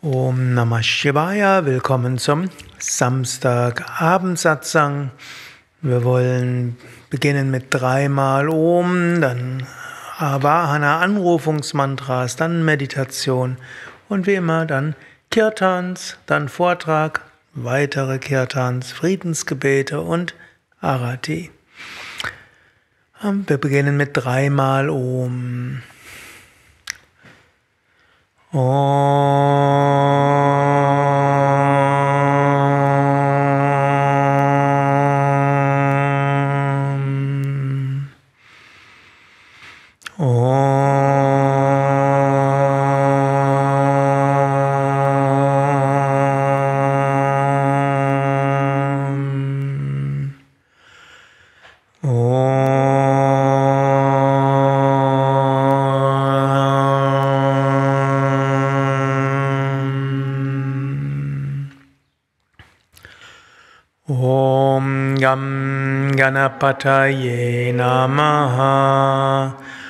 Om Namah Shivaya, willkommen zum Samstagabend-Satsang. Wir wollen beginnen mit dreimal Om, dann Avahana Anrufungsmantras, dann Meditation und wie immer dann Kirtans, dann Vortrag, weitere Kirtans, Friedensgebete und Arati. Wir beginnen mit dreimal Om. Om. Om. Om Gam Ganapataye Namaha.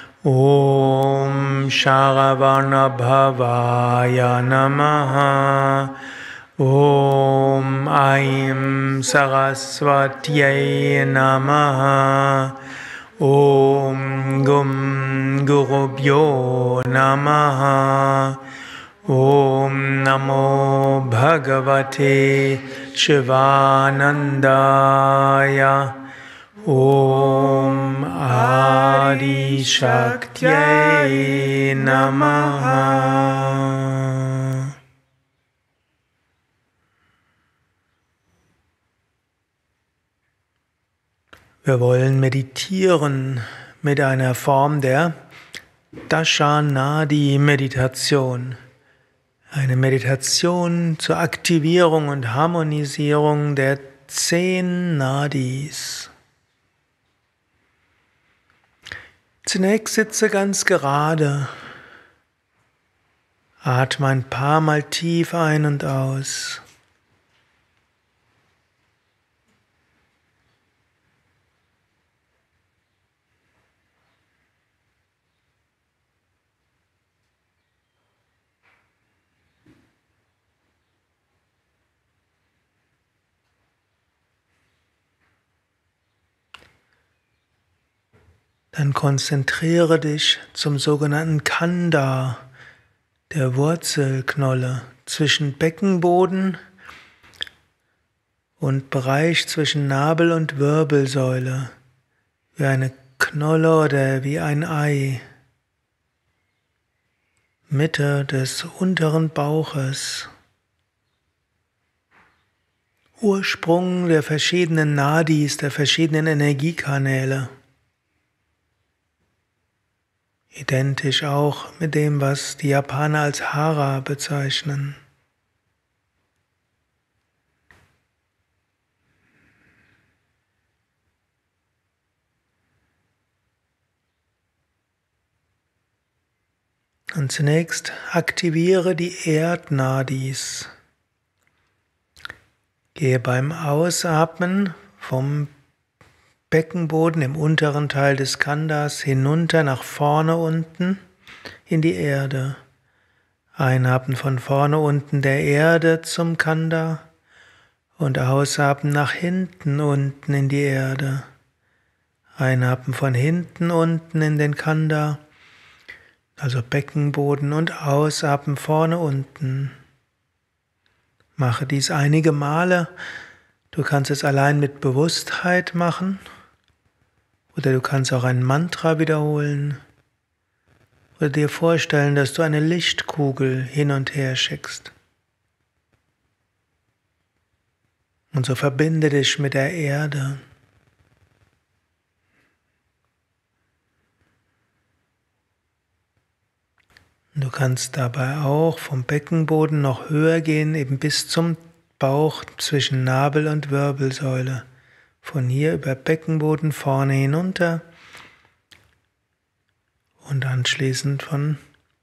Om Sharavana Bhavaya Namaha. Om Aim Saraswatyay Namaha. Om Gum Gurubhyo Namaha. Om Namo Bhagavate Shivanandaya. Om Adi Shaktye Namaha. Wir wollen meditieren mit einer Form der Dashanadi-Meditation. Eine Meditation zur Aktivierung und Harmonisierung der 10 Nadis. Zunächst sitze ganz gerade. Atme ein paar Mal tief ein und aus. Dann konzentriere dich zum sogenannten Kanda, der Wurzelknolle, zwischen Beckenboden und Bereich zwischen Nabel und Wirbelsäule, wie eine Knolle oder wie ein Ei, Mitte des unteren Bauches, Ursprung der verschiedenen Nadis, der verschiedenen Energiekanäle. Identisch auch mit dem, was die Japaner als Hara bezeichnen. Und zunächst aktiviere die Erdnadis. Gehe beim Ausatmen vom Beckenboden im unteren Teil des Khandas hinunter nach vorne unten in die Erde. Einatmen von vorne unten der Erde zum Khanda und ausatmen nach hinten unten in die Erde. Einatmen von hinten unten in den Khanda, also Beckenboden, und ausatmen vorne unten. Mache dies einige Male. Du kannst es allein mit Bewusstheit machen. Oder du kannst auch ein Mantra wiederholen oder dir vorstellen, dass du eine Lichtkugel hin und her schickst. Und so verbinde dich mit der Erde. Du kannst dabei auch vom Beckenboden noch höher gehen, eben bis zum Bauch zwischen Nabel und Wirbelsäule. Von hier über Beckenboden vorne hinunter und anschließend von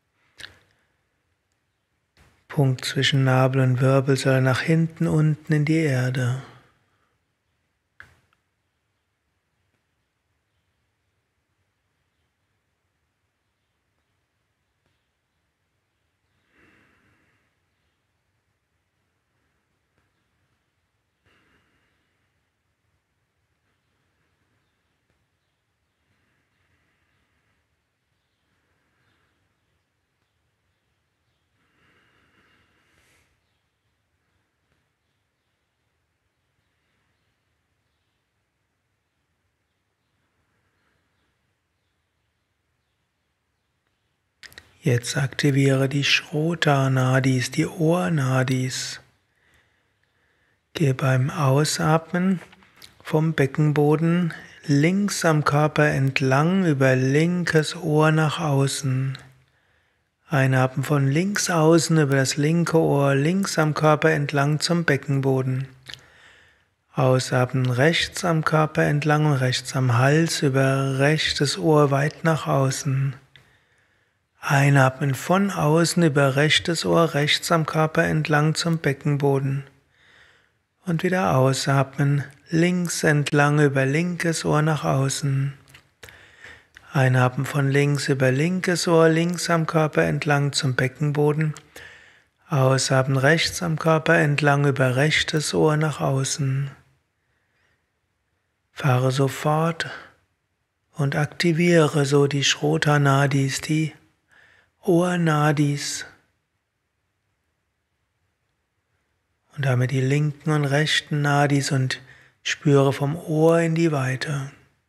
Punkt zwischen Nabel und Wirbelsäule nach hinten unten in die Erde. Jetzt aktiviere die Shrota-Nadis, die Ohr-Nadis. Gehe beim Ausatmen vom Beckenboden links am Körper entlang über linkes Ohr nach außen. Einatmen von links außen über das linke Ohr links am Körper entlang zum Beckenboden. Ausatmen rechts am Körper entlang und rechts am Hals über rechtes Ohr weit nach außen. Einatmen von außen über rechtes Ohr rechts am Körper entlang zum Beckenboden. Und wieder ausatmen, links entlang über linkes Ohr nach außen. Einatmen von links über linkes Ohr links am Körper entlang zum Beckenboden. Ausatmen rechts am Körper entlang über rechtes Ohr nach außen. Fahre so fort und aktiviere so die Shrota-Nadis, die Ohr-Nadis. Und damit die linken und rechten Nadis und spüre vom Ohr in die Weite.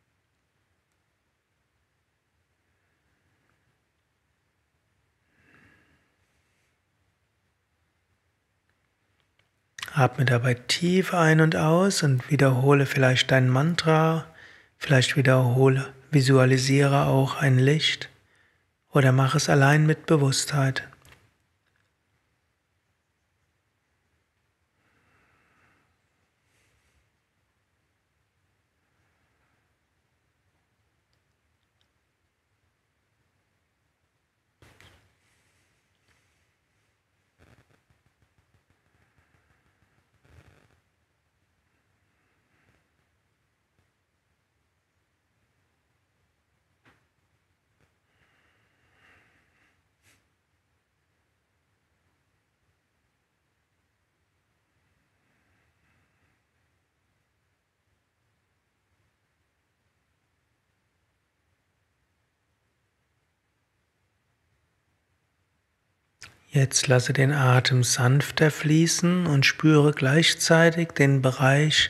Atme dabei tief ein und aus und wiederhole vielleicht dein Mantra, vielleicht visualisiere auch ein Licht oder mach es allein mit Bewusstheit. Jetzt lasse den Atem sanfter fließen und spüre gleichzeitig den Bereich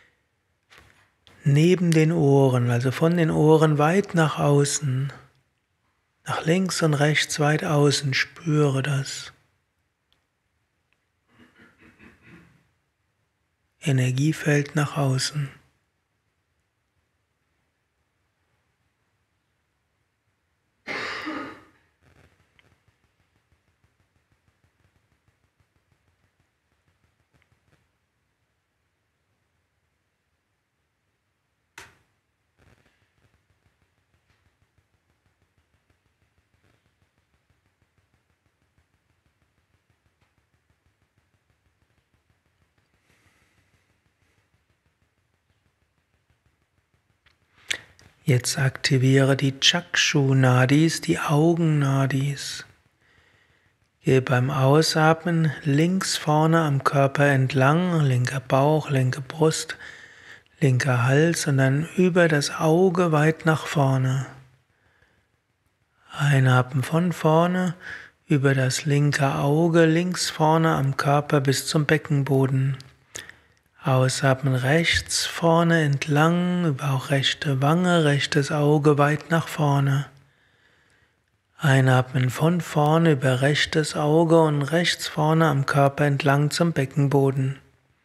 neben den Ohren, also von den Ohren weit nach außen, nach links und rechts weit außen, spüre das. Energiefeld nach außen. Jetzt aktiviere die Chakshu-Nadis, die Augen-Nadis. Gehe beim Ausatmen links vorne am Körper entlang, linker Bauch, linke Brust, linker Hals und dann über das Auge weit nach vorne. Einatmen von vorne über das linke Auge links vorne am Körper bis zum Beckenboden. Ausatmen rechts vorne entlang, über auch rechte Wange, rechtes Auge weit nach vorne. Einatmen von vorne über rechtes Auge und rechts vorne am Körper entlang zum Beckenboden.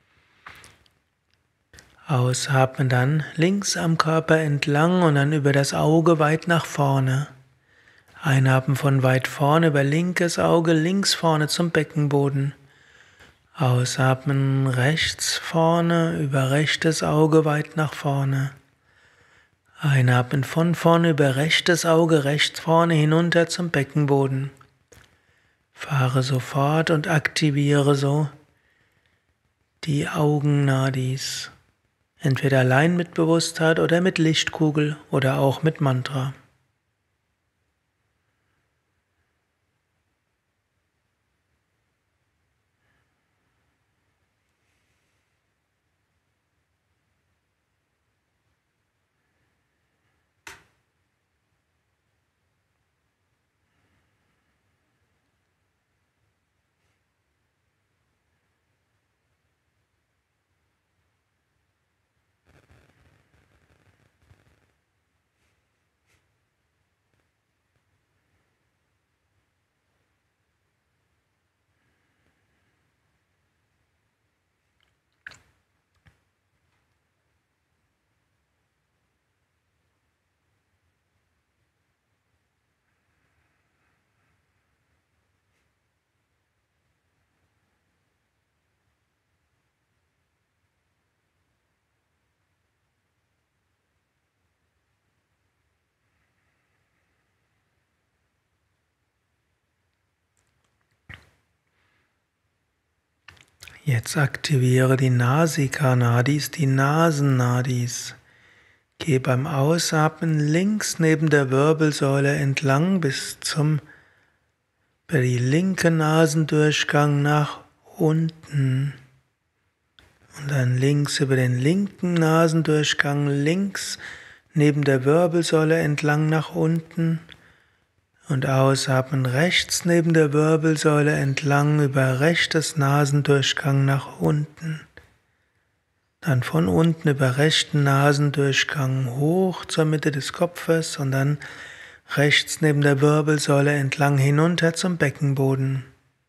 Ausatmen dann links am Körper entlang und dann über das Auge weit nach vorne. Einatmen von weit vorne über linkes Auge links vorne zum Beckenboden. Ausatmen rechts vorne über rechtes Auge weit nach vorne. Einatmen von vorne über rechtes Auge rechts vorne hinunter zum Beckenboden. Fahre so fort und aktiviere so die Augen-Nadis. Entweder allein mit Bewusstheit oder mit Lichtkugel oder auch mit Mantra. Jetzt aktiviere die Nasika-Nadis, die Nasennadis. Geh beim Ausatmen links neben der Wirbelsäule entlang bis zum über die linke Nasendurchgang nach unten. Und dann links über den linken Nasendurchgang links neben der Wirbelsäule entlang nach unten. Und ausatmen rechts neben der Wirbelsäule entlang über rechtes Nasendurchgang nach unten. Dann von unten über rechten Nasendurchgang hoch zur Mitte des Kopfes und dann rechts neben der Wirbelsäule entlang hinunter zum Beckenboden.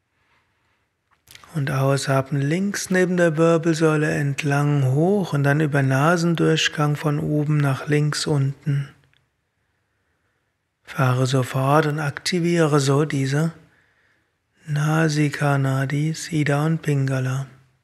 Und ausatmen links neben der Wirbelsäule entlang hoch und dann über Nasendurchgang von oben nach links unten. Fahre so fort und aktiviere so diese Nasika Nadis, Ida und Pingala.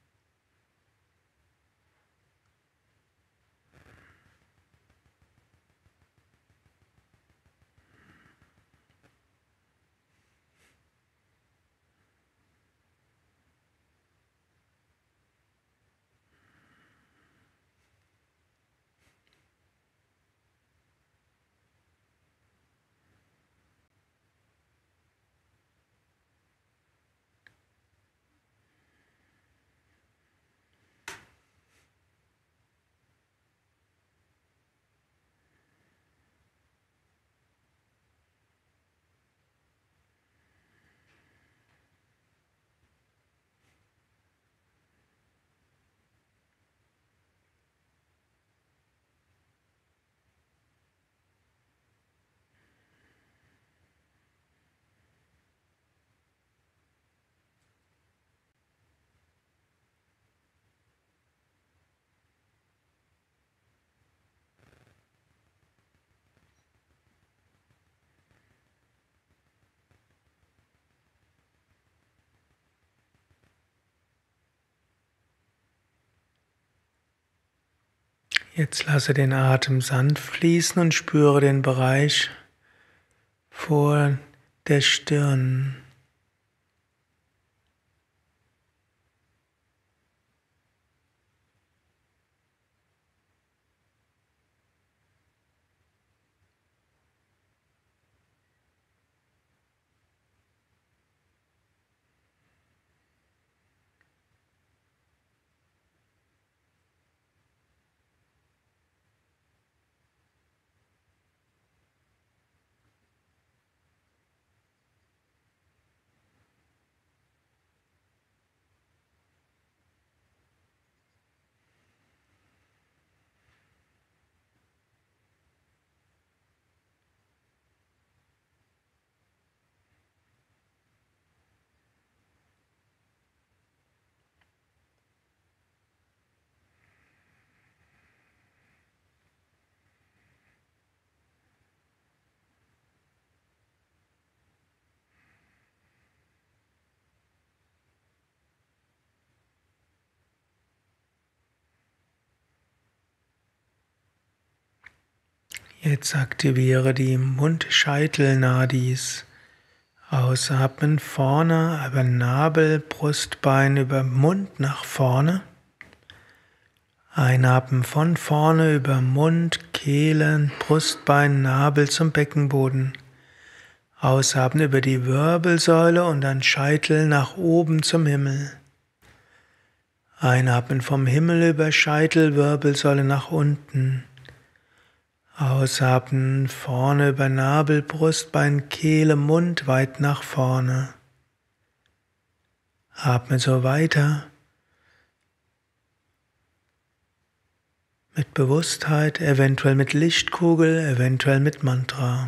Jetzt lasse den Atem sanft fließen und spüre den Bereich vor der Stirn. Jetzt aktiviere die Mund-Scheitel-Nadis. Ausatmen vorne über Nabel, Brustbein, über Mund nach vorne. Einatmen von vorne über Mund, Kehle, Brustbein, Nabel zum Beckenboden. Ausatmen über die Wirbelsäule und dann Scheitel nach oben zum Himmel. Einatmen vom Himmel über Scheitel, Wirbelsäule nach unten. Ausatmen vorne über Nabel, Brustbein, Kehle, Mund weit nach vorne. Atme so weiter. Mit Bewusstheit, eventuell mit Lichtkugel, eventuell mit Mantra.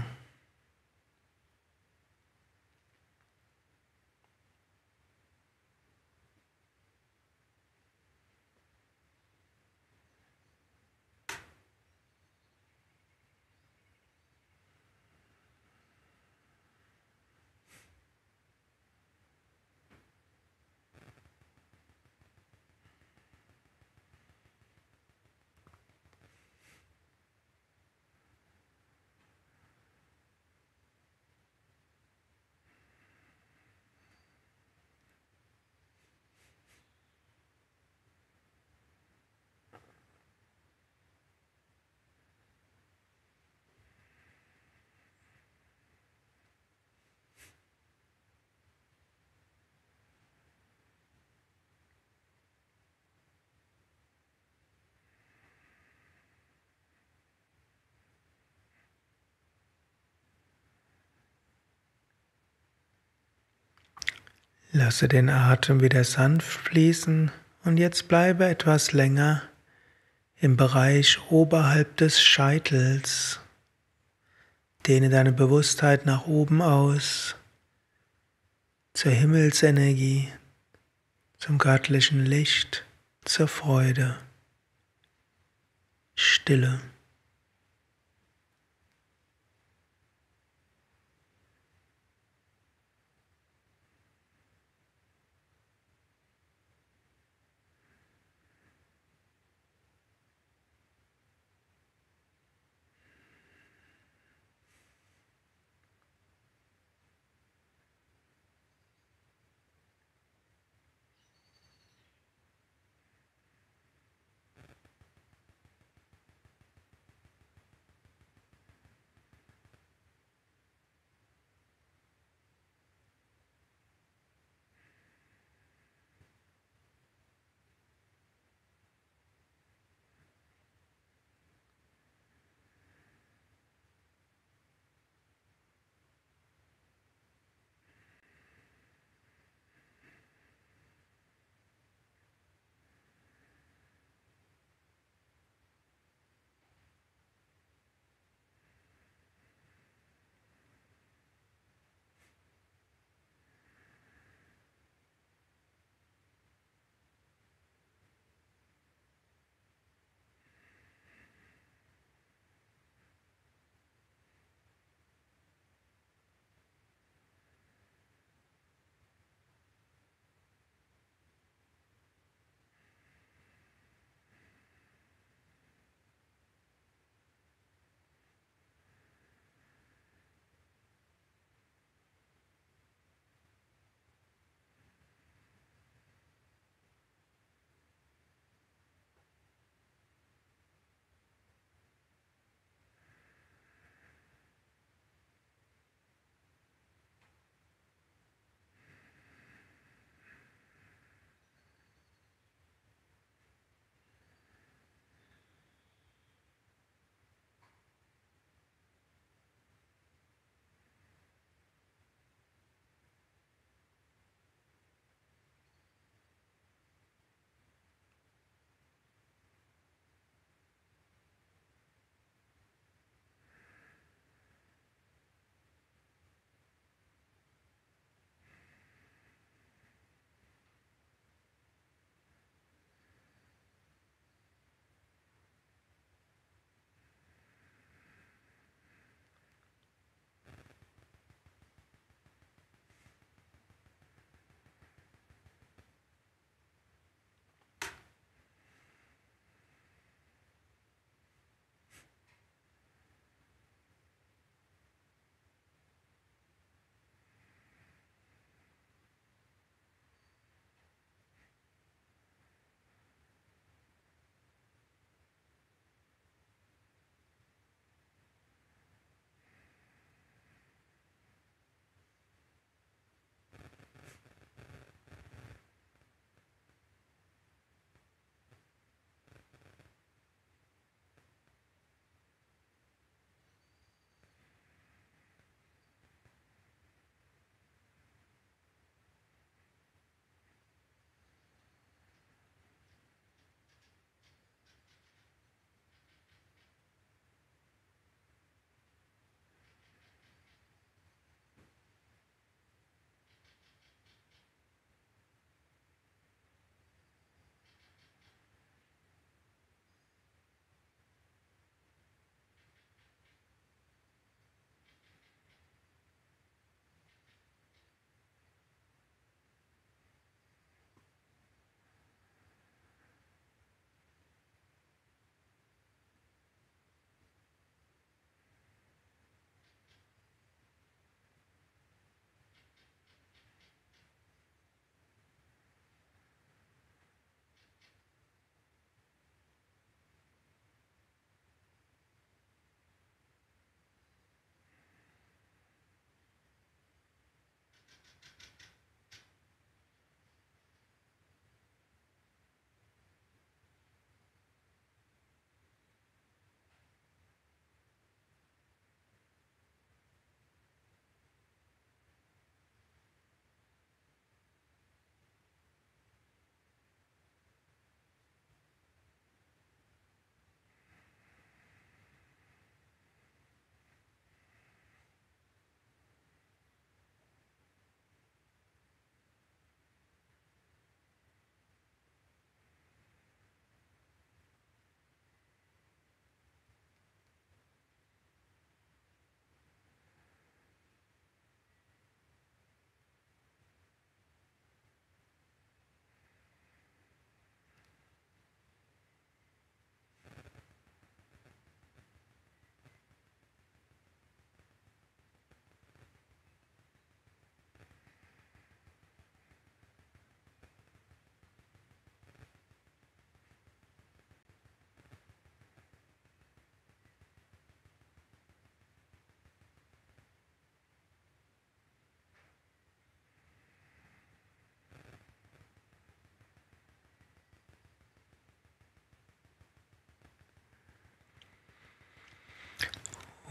Lasse den Atem wieder sanft fließen und jetzt bleibe etwas länger im Bereich oberhalb des Scheitels. Dehne deine Bewusstheit nach oben aus, zur Himmelsenergie, zum göttlichen Licht, zur Freude, Stille.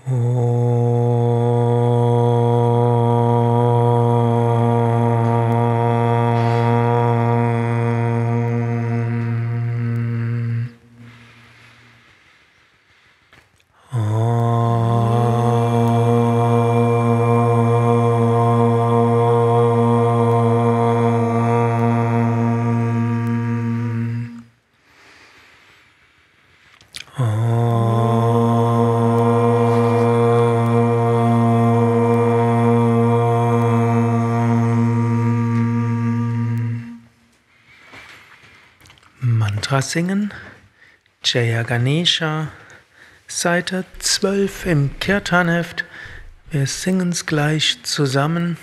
Mantra singen, Jaya Ganesha, Seite 12 im Kirtanheft. Wir singen es gleich zusammen.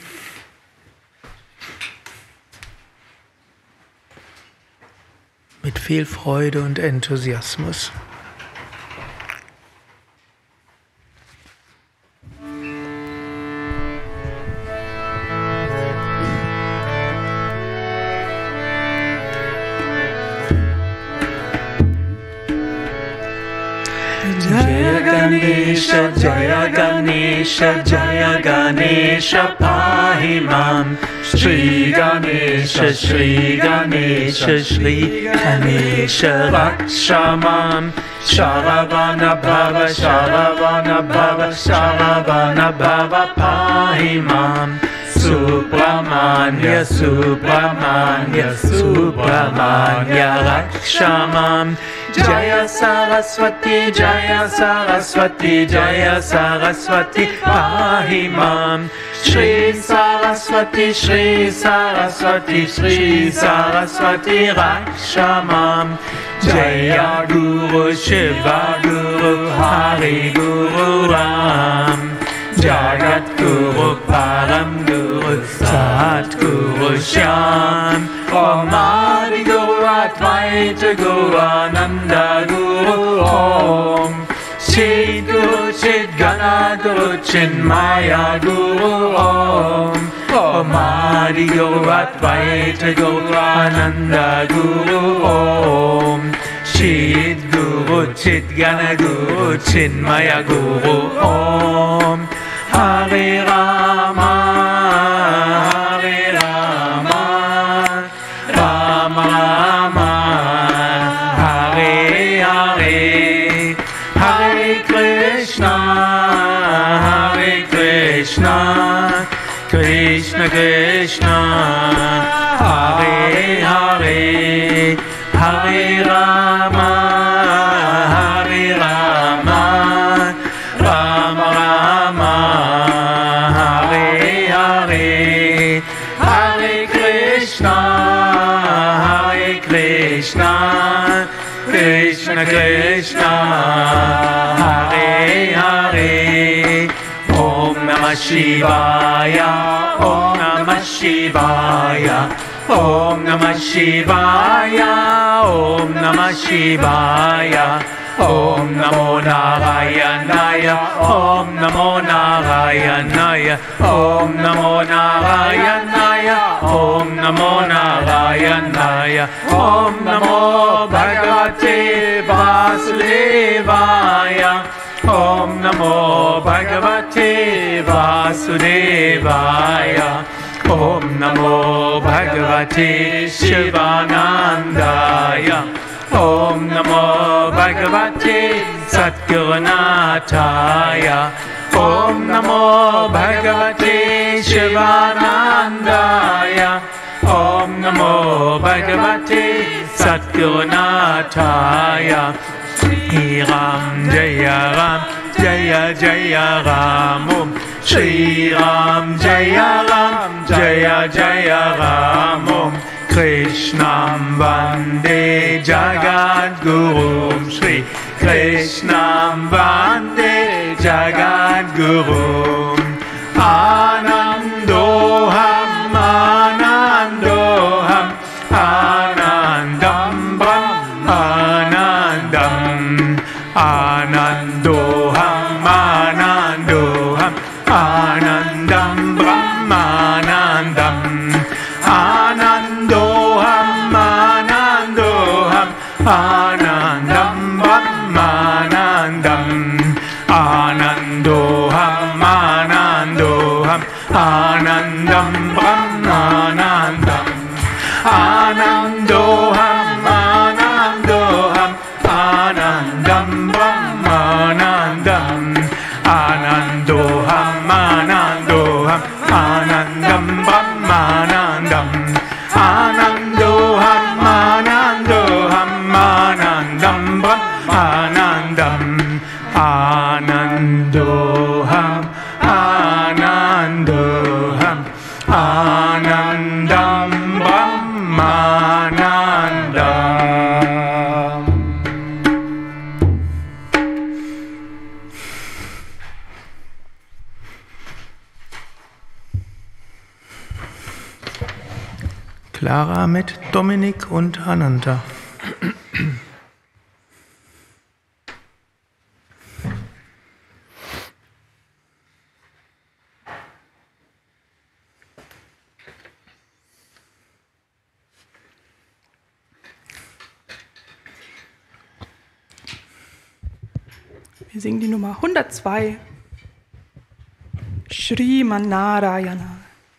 Mit viel Freude und Enthusiasmus. Jaya Ganesha, Jaya Ganesha, Jaya Ganesha, Pahi Mam. Shri Ganesha, Shri Ganesha, Shri Ganesha, Raksha Mam. Sharavana Bhava, Sharavana Bhava, Sharavana Bhava, Pahi Mam. Subramanya, Subramanya, Subramanya, Raksha Mam. Jaya Saraswati, Jaya Saraswati, Jaya Saraswati, Pahi Mam. Shri Saraswati, Shri Saraswati, Shri Saraswati, Raksha Mam. Jaya Guru Shiva Guru Hari Guru Ram. Jagat Guru Param Guru Sat Guru Shyam. Om Adi Guru Advaita Guru Ananda Guru Om. Chid Guru Chid Gana Guru Chinmaya Guru Om. Om Adi Guru Advaita Guru Ananda Guru Om. Chid Guru Chid Gana Guru Chinmaya Guru Om. Hare Rama, Hare Rama, Rama Rama, Hare Hare, Hare Krishna, Hare Krishna, Krishna Krishna, Hare Hare, Hare Rama, Hare Rama, Rama Rama, Hare Hare, Hare Krishna, Hare Krishna, Krishna Krishna, Hare Hare. Om Namah Shivaya, Om Namah Shivaya, Om Namah Shivaya, Om Namah Shivaya. Om Namo Narayanaya, Om Namo Narayanaya, Om Namo Narayanaya, Om Namo Narayanaya, Om Namo Bhagavate Vasudevaya, Om Namo Bhagavate Vasudevaya, Om Namo Bhagavate Shivanandaya, Om Namo Bhagavate Satgurunathaya, Om Namo Bhagavate Shivanandaya, Om Namo Bhagavate Satgurunathaya. Shri Ram Jaya Ram, Jaya Jaya Ram, Om Shri Ram Jaya Ram, Jaya Jaya Ram, Om Krishnam Vande Jagat Gurum, Shri Krishnam Vande Jagat Gurum. Anandoham, Anandoham, Anandam Brahm, Anandam, Anandoham, Anandoham, Anandam Brahm, Anandam, Anandoham, Anandoham, Anandam Brahmanandam, Anando Anandoham, Anandoham, Anandam Brahmanandam. Anandoham, Anandoham, Anandam Brahmanandam. Anandoham, Anandoham, Anandam Brahmanandam. Anandoham, Anandoham, Anandam Brahmanandam. Clara mit Dominik und Ananta. Wir singen die Nummer 102. Shriman Narayana.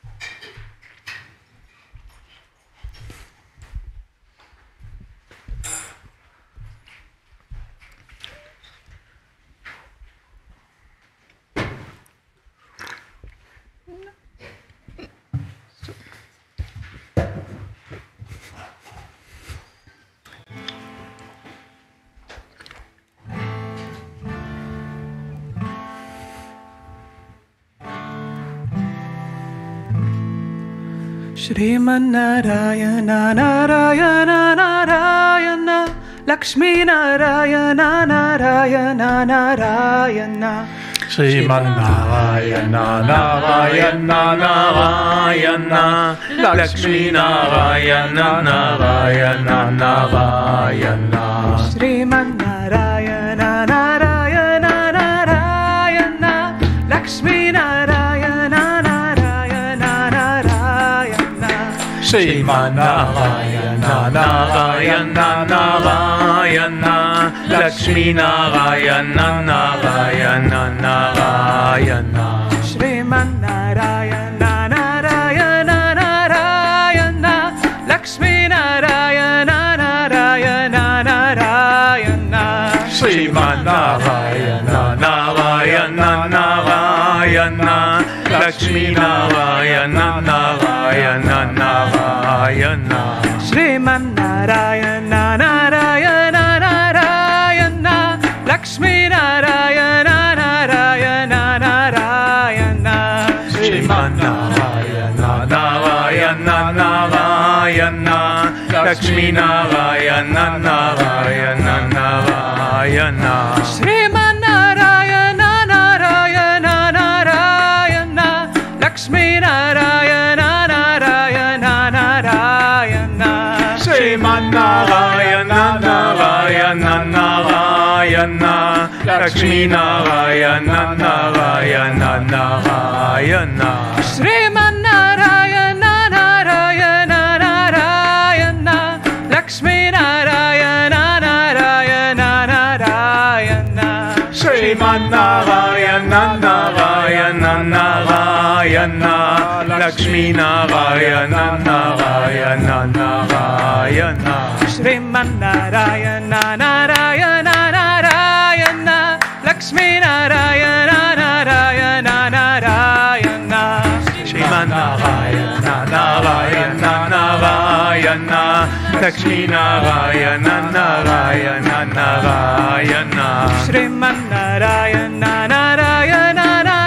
Shriman Narayana Narayana Narayana Lakshmi Narayana Narayana Narayana Shriman Narayana Narayana Narayana Lakshmi Narayana Narayana Narayana Shriman Narayana Narayana Narayana Lakshmi Narayana Narayana Narayana Shriman Narayana Narayana Narayana Lakshmi Narayana Narayana Narayana Shriman Narayana Narayana Narayana Lakshmi Narayana Narayana Narayana Shriman Narayana Narayana Narayana Lakshmi Narayana Narayana Narayana Shriman Narayana Narayana Narayana Lakshmi Narayana Narayana Narayana Shriman Narayana Narayana Narayana Lakshmi Narayana Narayana Narayana Shriman Narayana Narayana Narayana Lakshmi Narayana Narayana Narayana Shriman Narayana Narayana Narayana Lakshmi Narayana Narayana Narayana Shriman Narayana Narayana Narayana Lakshmi Narayana Narayana Narayana Shriman Narayana Narayana Narayana Lakshmi Narayana Narayana Narayana Shriman Narayana Narayana Narayana Lakshmi Narayana Narayana Narayana Shriman Narayana Narayana Narayana Lakshmi Narayana Narayana Narayana Shriman Narayana Narayana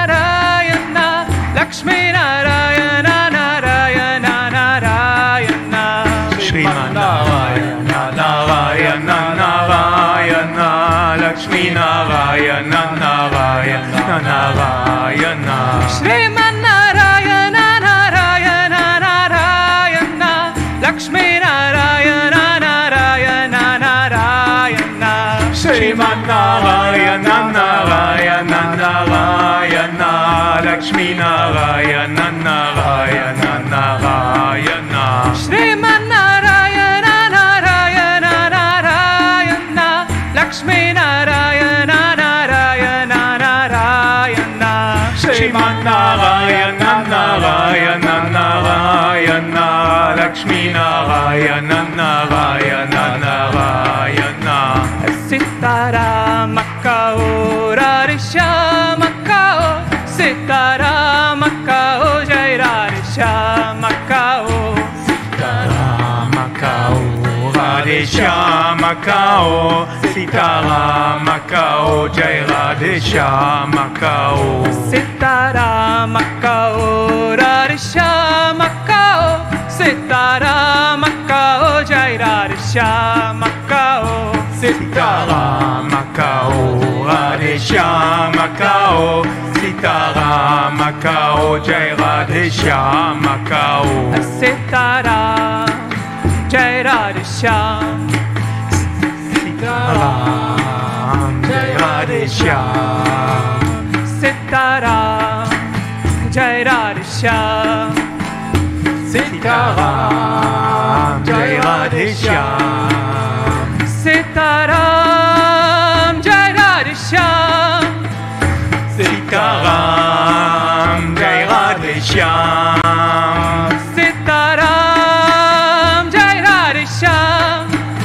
Narayana Lakshmi Narayana Narayana Narayana Shriman Narayana Narayana Narayana Lakshmi Narayana Narayana Narayana Shriman Narayana Narayana Narayana Lakshmi Narayana Narayana Narayana Shriman Narayana Narayana Narayana Lakshmi Narayana Narayana Narayana Shriman Narayana Narayana Narayana Lakshmi Narayana Narayana Narayana Shriman Narayana Narayana Narayana Lakshmi Lakshmi Narayana Narayana Narayana Sitaram Kao Radhishyam Kao Sitaram Kao Jai Radhishyam Kao Sitaram Kao Radhishyam Kao Sitaram Kao Jai Radhishyam Kao Sitaram Kao Radhishyam Kao Sitaram Kao Jai Radhishyam Kao Sitaram Kao Radhishyam Kao Sitaram Kao Jai Radhishyam Kao Sitaram Jai Radhishyam Sitaram Jai Radhishyam Sitaram Jai Radhishyam Sitaram Jai Radhishyam Sitaram Jai Radhishyam Sitaram Jai Radhishyam Sitaram Jai Radhishyam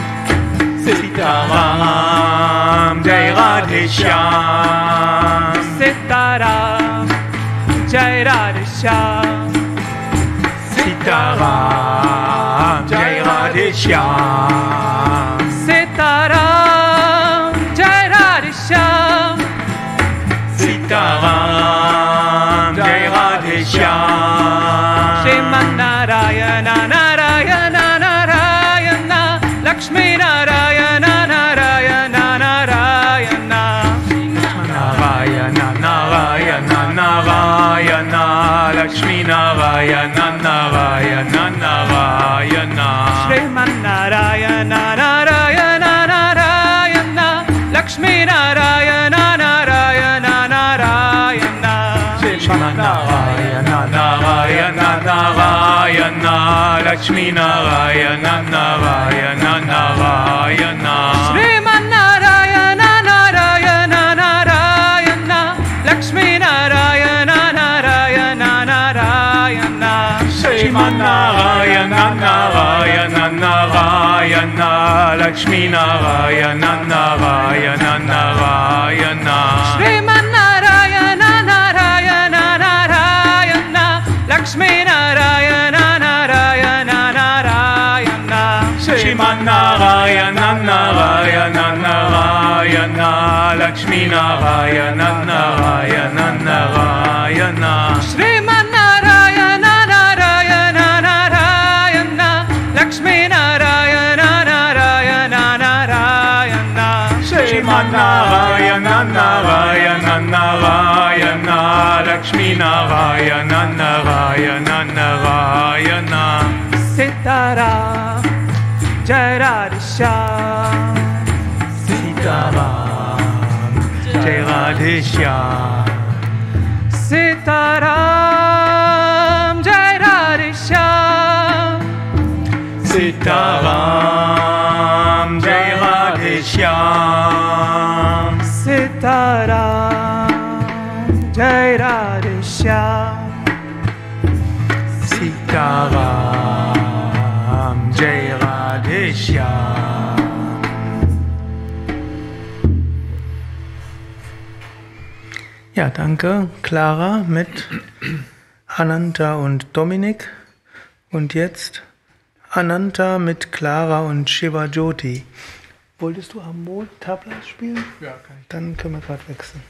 Sitaram Jai Radhishyam Sitaram Jai Radhishyam Sitaram Jai Radhishyam Sitaram Jai Radhishyam Sitaram Jai Radhishyam Shriman Narayana Narayana Narayana Lakshmi Narayana Narayana Narayana Narayana Narayana Narayana Lakshmi Narayana Narayana Narayana Shriman Narayana Narayana Narayana Lakshmi Narayana Narayana Narayana Shriman Narayana Narayana Narayana Lakshmi Narayana Narayana Narayana Shriman Narayana Narayana Narayana Lakshmi Narayana Narayana Narayana Shriman Narayana Narayana Narayana Lakshmi Narayana Narayana Narayana Shriman Narayana Narayana Narayana Lakshmi Narayana Narayana Narayana Shriman Narayana Narayana Narayana Lakshmi Narayana Narayana Narayana Shriman Narayana Narayana Narayana Lakshmi Narayana Narayana Narayana Shriman Narayana Narayana Narayana Lakshmi Narayana Narayana Narayana Sitaram Jai Radhishyam Sitaram Jai Radhishyam Sitaram Jai Radhishyam Sitaram Jai Radhishyam Sitaram Jai Radhishyam Sitaram Jai Radhishyam Ja, danke, Clara mit Ananta und Dominik. Und jetzt Ananta mit Clara und Shiva Jyoti. Wolltest du Harmon Tablas spielen? Ja, kann ich. Dann können wir gerade wechseln.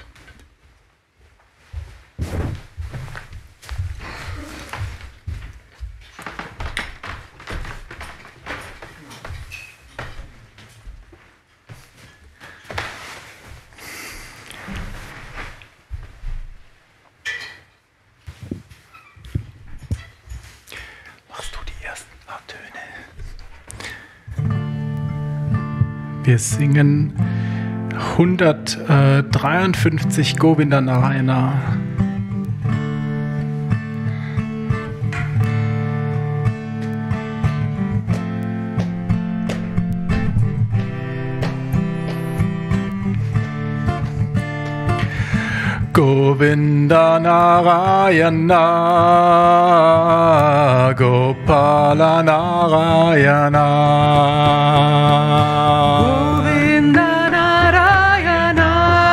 Machst du die ersten paar Töne? Wir singen 153 Govinda Narayana. Govinda Narayana, Gopala Narayana. Govinda Narayana,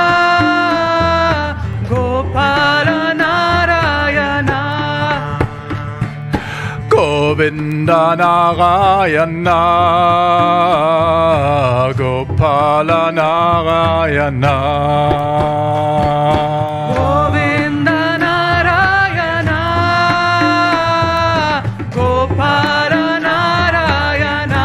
Gopala Narayana. Govinda Narayana, Gopala Narayana. Govinda Narayana, Gopala Narayana.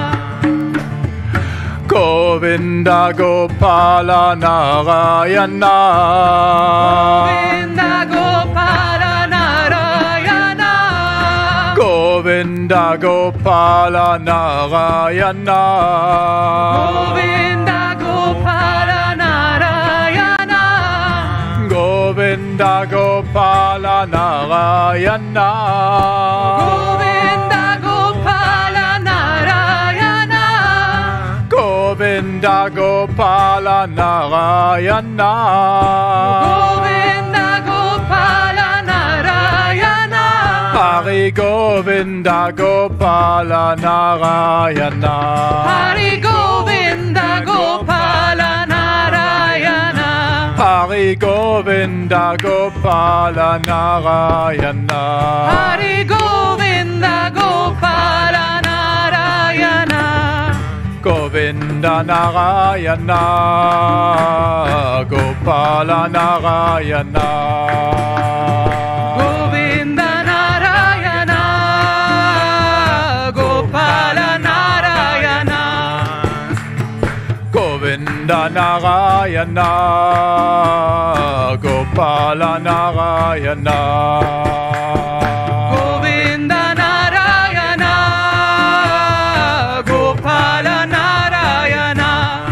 Govinda Gopala Narayana. Govinda Gopala Narayana. Govinda Gopala Narayana. Govinda Gopala Narayana. Govinda Gopala Narayana. Govinda Gopala Narayana. Govinda Gopala Narayana. Govinda Gopala Narayana. Hari Govinda Gopala Narayana. Hari Govinda Gopala Narayana. Hari Govinda Gopala Narayana. Hari Govinda Gopala Narayana. Govinda Narayana. Gopala Narayana. Govinda Narayana. Gopala Narayana. Govinda Narayana. Gopala Narayana. Govinda Narayana. Gopala Narayana.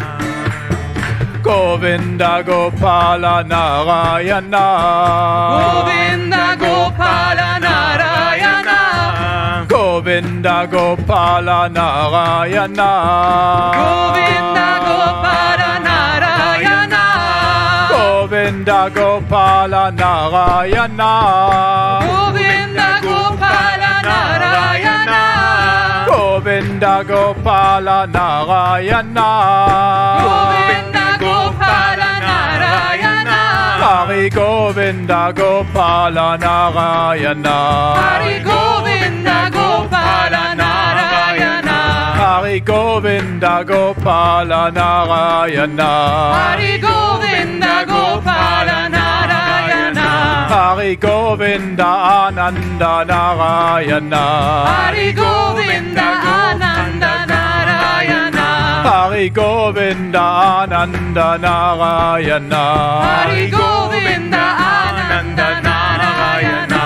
Govinda Gopala Narayana. Govinda Gopala Narayana. Govinda Gopala Narayana. Govinda Gopala Narayana. Govinda Gopala Narayana. Govinda Gopala Narayana. Govinda Gopala Narayana. Govinda Gopala Narayana. Hari Govinda Gopala Narayana. Hari Govinda Gopala Narayana. Hari Govinda Gopala Narayana. Hari Govinda Gopala Narayana. Hari Govinda Ananda Narayana. Hari Govinda Ananda Narayana. Hari Govinda Ananda Narayana. Hari Govinda Ananda Narayana.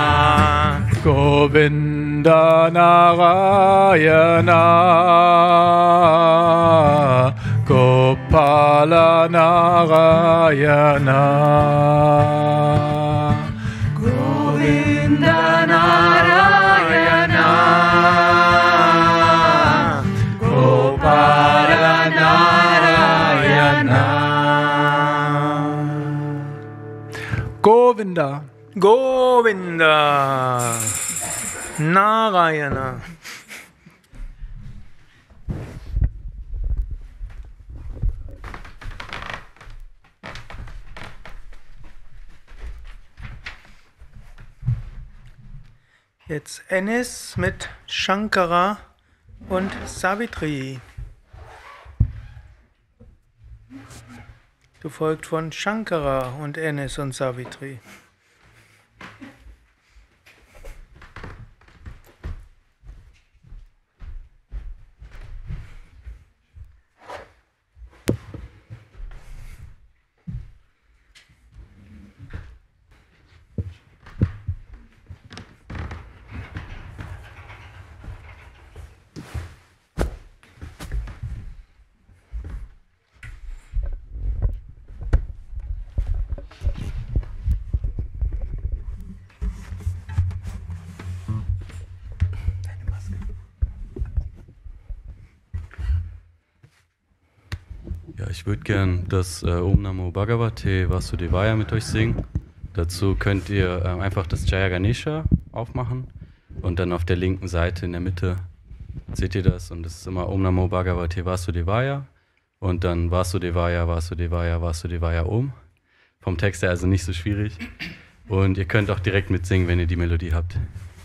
Govinda Narayana. Gopala Narayana. Govinda Narayana. Gopala Narayana. Govinda. Govinda Narayana. Jetzt Ennis mit Shankara und Savitri. Gefolgt von Shankara und Ennis und Savitri. Ja, ich würde gern das Om Namo Bhagavate Vasudevaya mit euch singen. Dazu könnt ihr einfach das Jaya Ganesha aufmachen und dann auf der linken Seite in der Mitte seht ihr das und das ist immer Om Namo Bhagavate Vasudevaya und dann Vasudevaya, Vasudevaya, Vasudevaya Om. Vom Text her also nicht so schwierig und ihr könnt auch direkt mitsingen, wenn ihr die Melodie habt.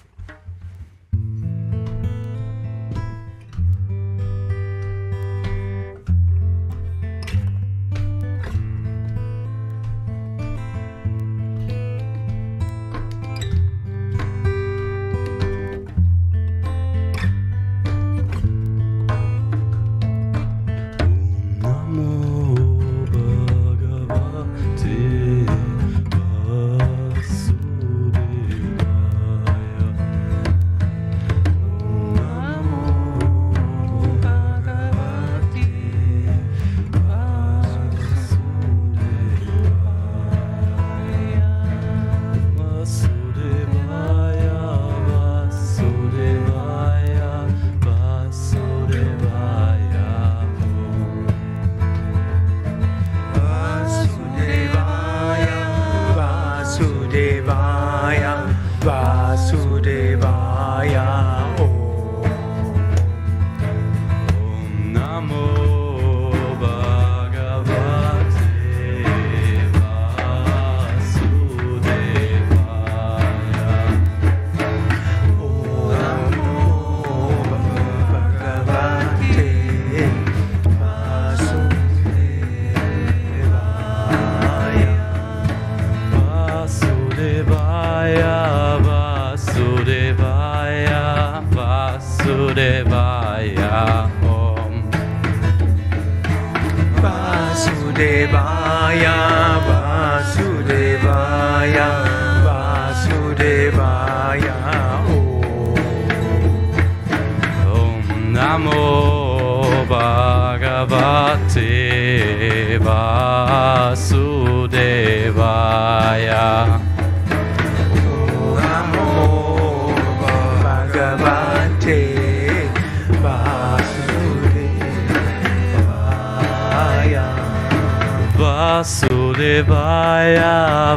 Vasudevaya,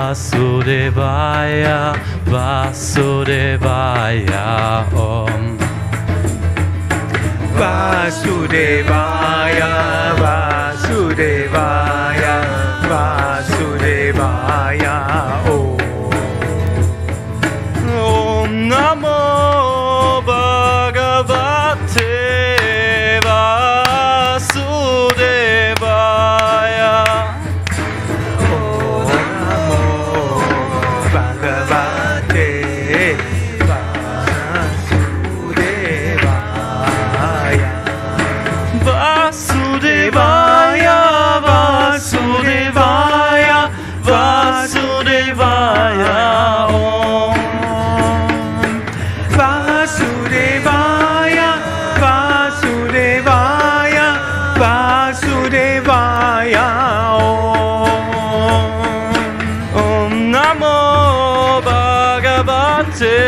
Vasudevaya, Vasudevaya Om. Vasudevaya, Vasudevaya, Vasudevaya Om. Om Namo Bhagavate Vasudevaya. Vasudevaya, Vasudevaya, Vasudevaya Om. Vasudevaya, Vasudevaya, Vasudevaya Om. Om Namo Bhagavate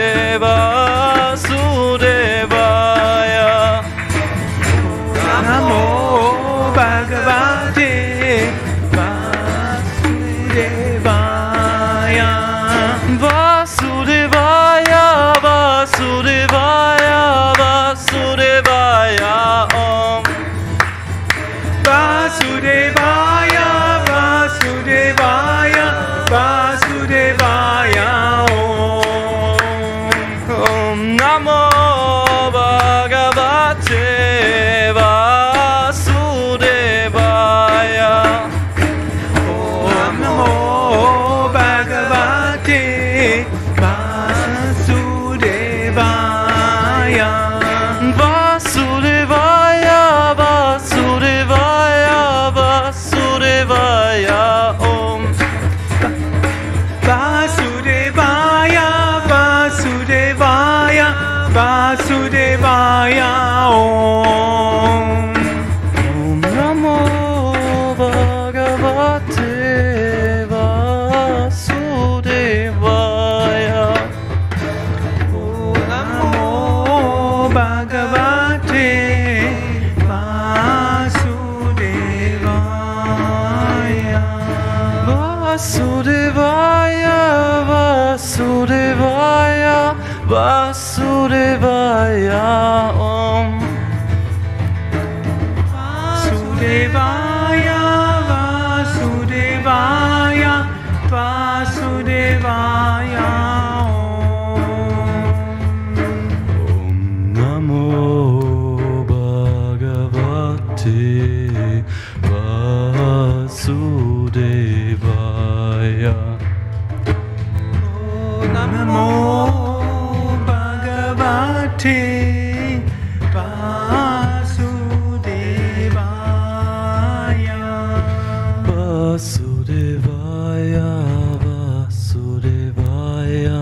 Vasudevaya. Namo Bhagavate Vasudevaya. Vasudevaya, Vasudevaya, Vasudevaya Om. Vasudevaya, Vasudevaya, Vasudevaya Om. Om Namo Bhagavate Vasudevaya. Om Namo Bhagavate Vasudevaya. Vasudevaya, Vasudevaya, Vasudevaya Om. Vasudevaya, Vasudevaya, Vasudevaya Om. Om Namo Bhagavate Vasudevaya. Om Namo Bhagavate Vasudevaya. Vasudevaya Om. Vasudevaya, Vasudevaya, Vasudevaya Om Namo Bhagavate Vasudevaya. Namo Bhagavate Vasudevaya. Vasudevaya, Vasudevaya,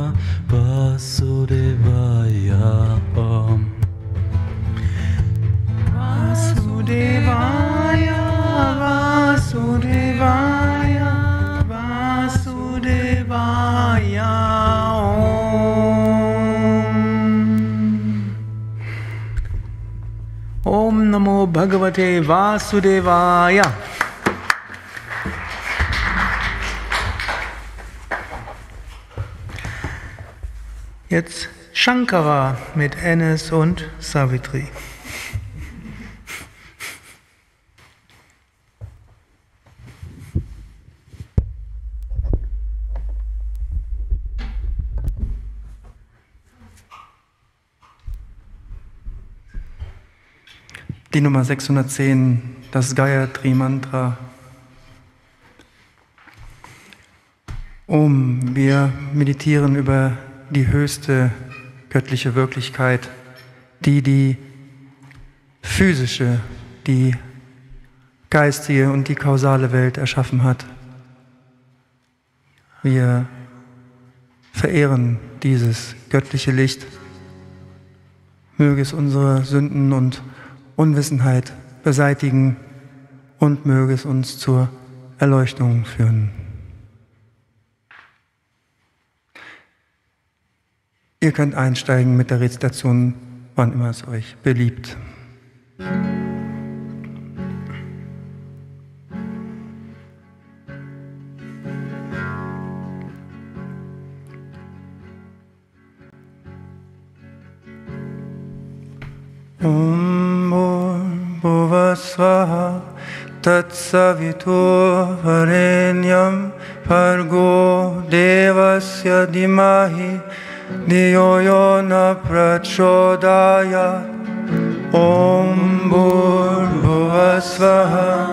Vasudevaya Om. Vasudevaya, Vasudevaya, Vasudevaya Om. Om Namo Bhagavate Vasudevaya. Jetzt Shankara mit Enes und Savitri. Die Nummer 610, das Gayatri Mantra. Wir meditieren über die höchste göttliche Wirklichkeit, die physische, die geistige und die kausale Welt erschaffen hat. Wir verehren dieses göttliche Licht. Möge es unsere Sünden und Unwissenheit beseitigen und möge es uns zur Erleuchtung führen. Ihr könnt einsteigen mit der Rezitation, wann immer es euch beliebt. Bhuvasvaha Tatsavitur Varenyam Bhargo Devasya Dimahi Dhiyo yo na prachodayat. Om Bhuvasvaha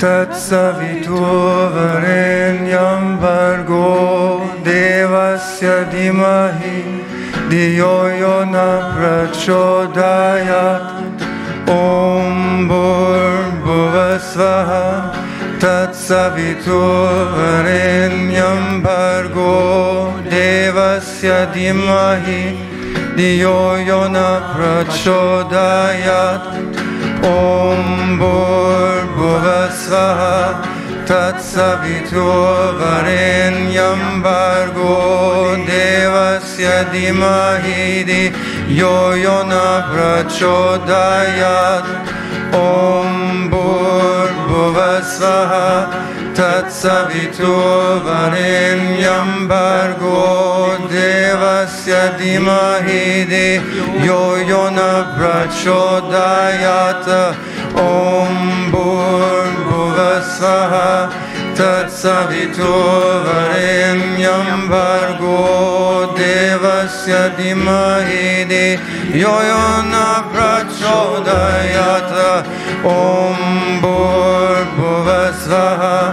Tatsavitur Varenyam Bhargo Devasya Dimahi Dhiyo yo na prachodayat. Om Bhuvasvaha Tatsavitur Varenyam Bhargo Devasya Dimahi Dhiyo yo na prachodayat. Om Bhuvasvaha Tatsavitur Varenyam Bhargo Devasya Dimahi Dhiyo yo na prachodayat. Om Bhuvasvaha Tatsavitur Varenyam Bhargo Devasya Dimahi Dhiyo yo na prachodayat. Om Bhuvasvaha Tatsavitur Varenyam Bhargo Devasya Dimahi Dhiyo yo na prachodayat. Om Bhuvasvaha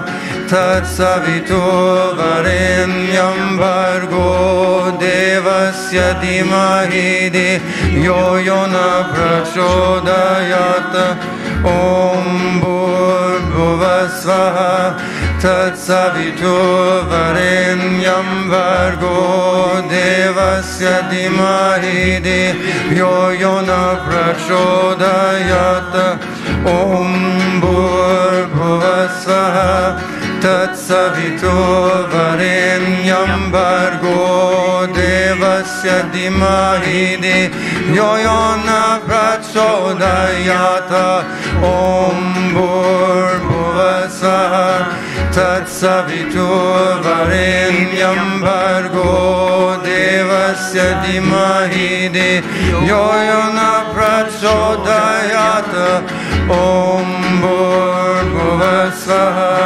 Tatsavitur Varenyam Bhargo Devasya Dimahi Dhiyo yo na prachodayat. Om Bhuvasvaha Tatsavitur Varenyam Bhargo Devasya Dimahi Dhiyo yo na prachodayat. Om Bhuvasvaha Tatsavitur Varenyam Bhargo Devasya Dimahi Dhiyo yo na prachodayat. Om Bhuvasvaha Tatsavitur Varenyam Bhargo Devasya dhimahi yo yona prachodayat Om Bhurvasvaha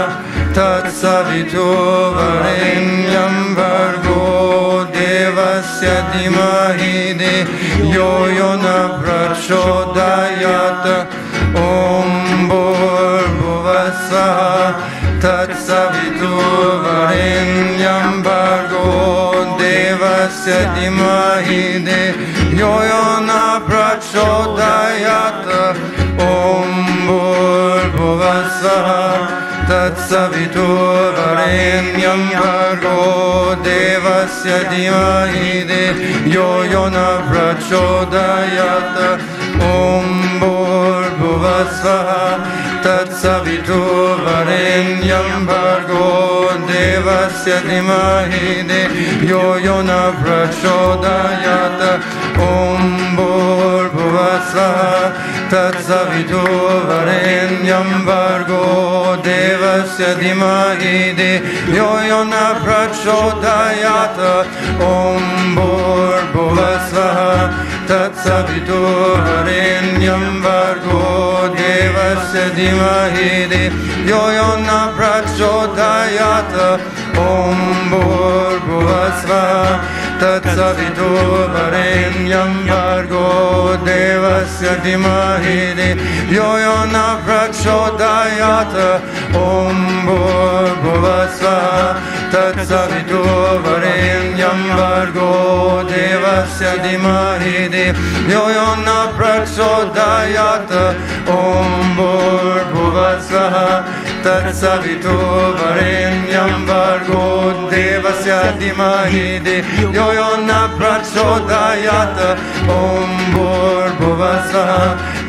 Tatsaviturvarenyam Bhargo Devasya dhimahi yo yona prachodayat Om Bhurvasvaha Tatsaviturvarenyam Bhargo Devasya dhimahi yo yona prachodayat Om Bhurvasvaha Tatsaviturvarenyam Bhargo Devasya dhimahi yo yona prachodayat Om Bhurvasvaha Tatsaviturvarenyam Bhargo Devasya dhimahi yo yona prachodayat Om Bhurvasvaha Tatsaviturvarenyam Bhargo Devasya dhimahi yo yona prachodayat Om Bhurvasvaha Tatsaviturvarenyam Bhargo Devasya dhimahi yo yona prachodayat Om Bhurvasvaha Tatsaviturvarenyam Bhargo Devasya dhimahi yo yona prachodayat Om Bhurvasvaha Tatsaviturvarenyam Bhargo Devasya dhimahi yo yona prachodayat Om Bhurvasvaha Tatsaviturvarenyam Bhargo Devasya dhimahi yo yona prachodayat Om Bhurvasvaha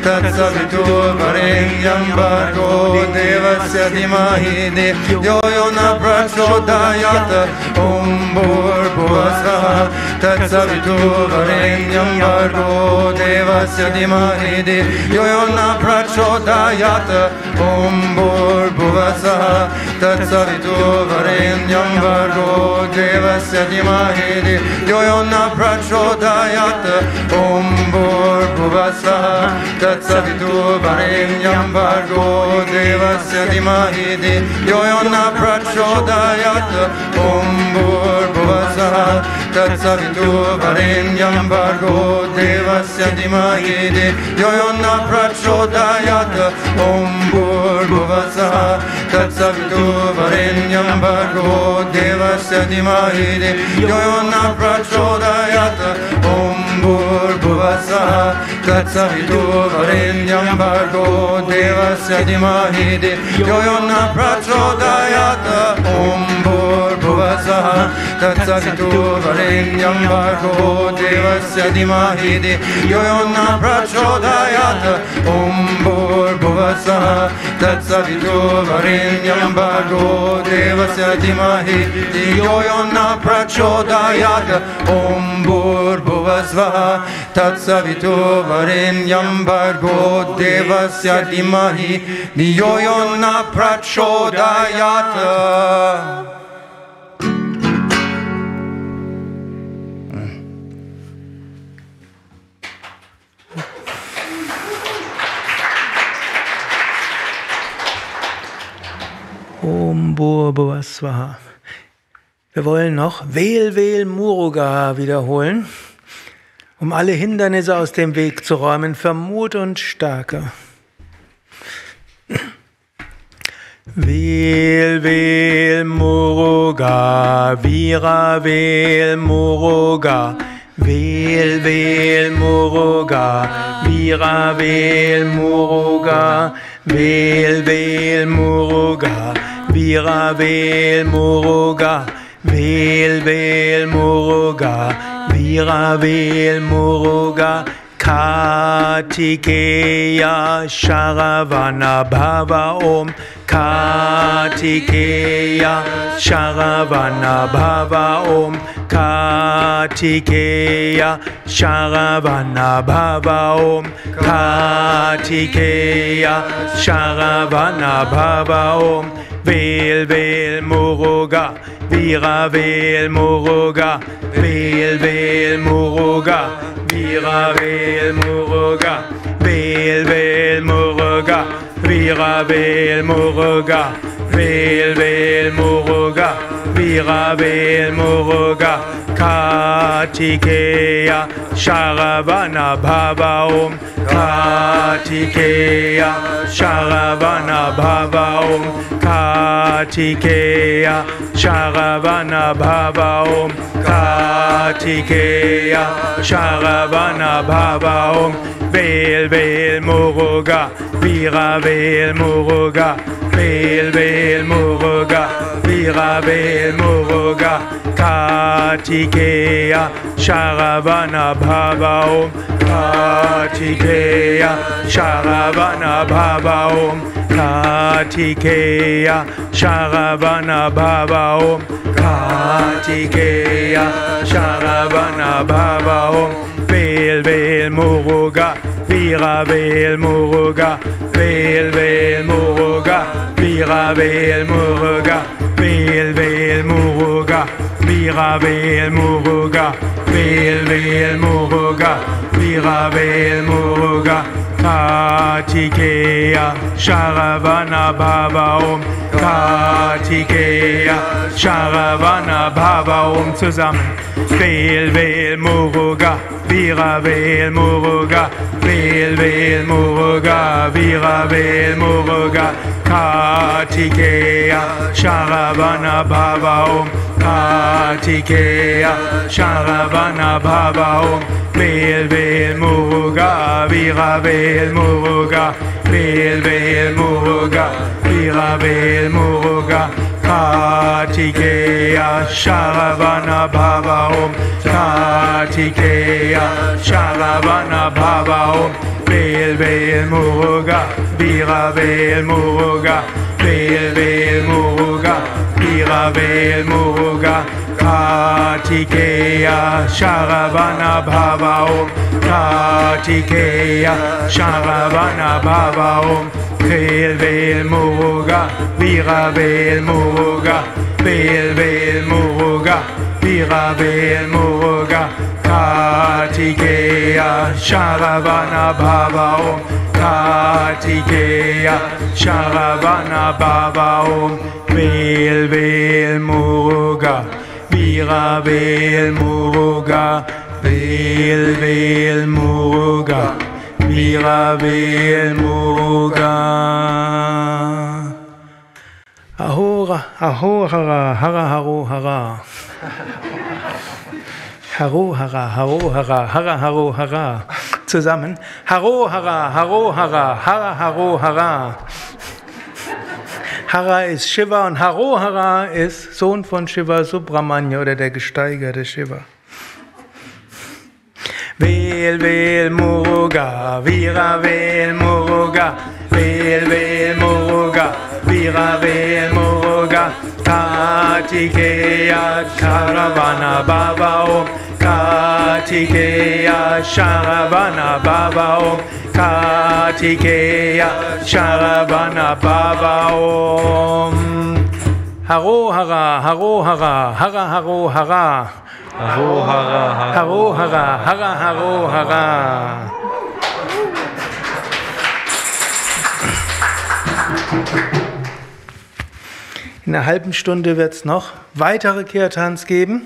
Tatsaviturvarenyam Bhargo Devasya dhimahi yo yona prachodayat Om Bhurvasvaha Tatsaviturvarenyam Bhargo Devasya dhimahi yo yona prachodayat Om Bhurvasvaha Tatsaviturvarenyam Bhargo Devasya dhimahi yo yona prachodayat Om Bhurvasvaha Tatsaviturvarenyam Bhargo Devasya dhimahi yo yona prachodayat Om Bhurvasvaha Tatsaviturvarenyam Bhargo Devasya dhimahi yo yona prachodayat Om Bhurvasvaha Tatsaviturvarenyam Bhargo Devasya dhimahi yo yona prachodayat Om Bhurvasvaha Tatsaviturvarenyam Bhargo Devasya dhimahi yo yona prachodayat Om Bhurvasvaha Tatsaviturvarenyam Bhargo Devasya dhimahi yo yona prachodayat Om Bhurvasvaha Tatsaviturvarenyam Bhargo Devasya dhimahi yo yona prachodayat Om Bhurvasvaha Tatsaviturvarenyam Bhargo Devasya dhimahi yo yona prachodayat Om Bhurvasvaha. Wir wollen noch Vel Vel Muruga wiederholen, um alle Hindernisse aus dem Weg zu räumen für Mut und Stärke. Vel Vel Muruga, Vira Vel Muruga, Vel Vel Muruga, Vira Vel Muruga, Vel Vel Muruga, Vira Vel Muruga, Vel Vel Muruga, Vira Vel Muruga, Kartikeya Sharavana Bhava Om, Kartikeya Sharavana Bhava Om, Kartikeya Sharavana Bhava Om, Kartikeya Sharavana Bhava Om, Vel Vel Muruga, Viravel Muruga, Vel Muruga, Viravel Muruga, Vel Muruga, Viravel Muruga, Vel Muruga, Viravel Muruga, Kartikeya Sharavana Bhava Om, Kartikeya Sharavana Bhava Om, Kartikeya Sharavana Bhava Om, Kartikeya Sharavana Bhava Om, Vel Muruga, Viravel Muruga, Vel Muruga, Viravel Muruga, Kartikeya Sharavana Bhava Om, Kartikeya Sharavana Bhava Om, Kartikeya Sharavana Bhava Om, Kartikeya Sharavana Bhava Om, Vel Muruga, Viravel Muruga, Vel Muruga, Viravel Muruga, Vel Muruga, Viravel Muruga, Vel Muruga, Viravel Muruga, Kartikeya Sharavana Bhava Om, Kartikeya Sharavana Bhava Om, zusammen. Vel Muruga, Viravel Muruga, Vel Muruga, Viravel Muruga, Kartikeya Sharavana Bhava Om, Kartikeya Sharavana Bhava Om, Vel Muruga, Viravel Muruga, Vel Muruga, Viravel Muruga, Kartikeya Sharavana Bhava Om, Kartikeya Sharavana Bhava Om, Vel Muruga, Viravel Muruga, Vel Muruga, Viravel Muruga, Kartikeya Sharavana Bhava Om, Kartikeya Sharavana Bhava Om, Vel Muruga, Viravel Muruga, Vel Muruga, Viravel Muruga, Kartikeya Sharavana Bhava Om, Kartikeya Sharavana Bhava Om, Vel Muruga, Viravel Muruga, Vel Muruga, Viravel Muruga. Ahora, ahora, hara, haro, hara. Haro, hara, haro, hara, hara, haro, hara. Zusammen. Haro, hara, haro, hara, hara, haro, hara. Hara ist Shiva und Haro Hara ist Sohn von Shiva, Subramanya oder der gesteigerte Shiva. Vel Muruga, Viravel Muruga, Vel Muruga, Viravel Muruga, Kartikeya Sharavana Bhava Om, Kartikeya Sharavana Bhava Om, Kartikeya Sharavana Bhava Om. Haro Hara, Haro Hara, Hara Haro Hara. Haro Hara, Haro Hara, Hara Haro Hara. In einer halben Stunde wird es noch weitere Kirtans geben.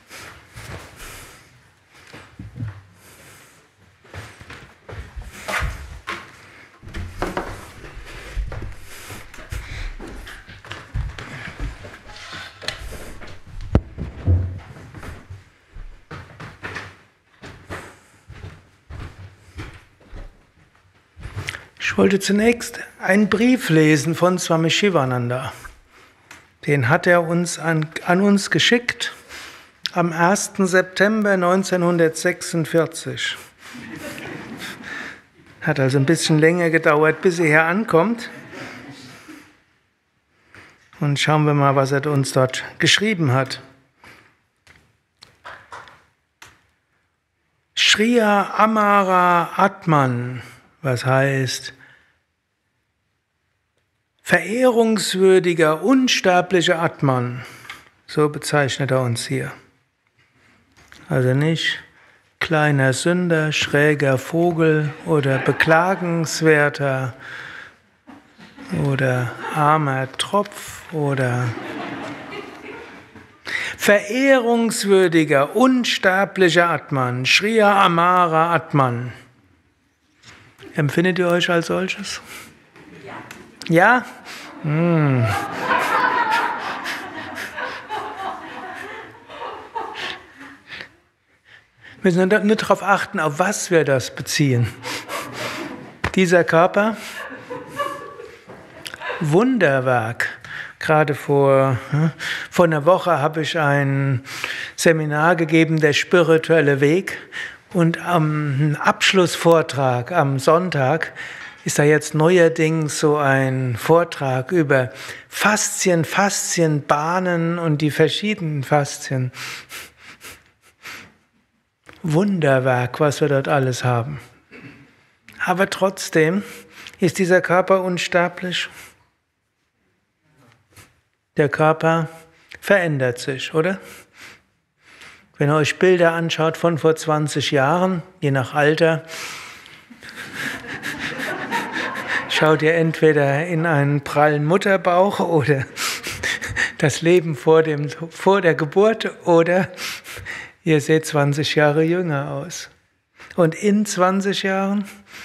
Ich wollte zunächst einen Brief lesen von Swami Shivananda. Den hat er uns an uns geschickt am 1. September 1946. Hat also ein bisschen länger gedauert, bis er hier ankommt. Und schauen wir mal, was er uns dort geschrieben hat. Shriya Amara Atman, was heißt verehrungswürdiger, unsterblicher Atman. So bezeichnet er uns hier. Also nicht kleiner Sünder, schräger Vogel oder beklagenswerter oder armer Tropf oder verehrungswürdiger, unsterblicher Atman, Shriya Amara Atman. Empfindet ihr euch als solches? Ja? Ja? Wir müssen nur darauf achten, auf was wir das beziehen. Dieser Körper, Wunderwerk. Gerade vor einer Woche habe ich ein Seminar gegeben, der spirituelle Weg. Und am Abschlussvortrag am Sonntag ist da jetzt neuerdings so ein Vortrag über Faszien, Faszienbahnen und die verschiedenen Faszien. Wunderwerk, was wir dort alles haben. Aber trotzdem ist dieser Körper unsterblich. Der Körper verändert sich, oder? Wenn ihr euch Bilder anschaut von vor 20 Jahren, je nach Alter, schaut ihr entweder in einen prallen Mutterbauch oder das Leben vor der Geburt oder ihr seht 20 Jahre jünger aus. Und in 20 Jahren?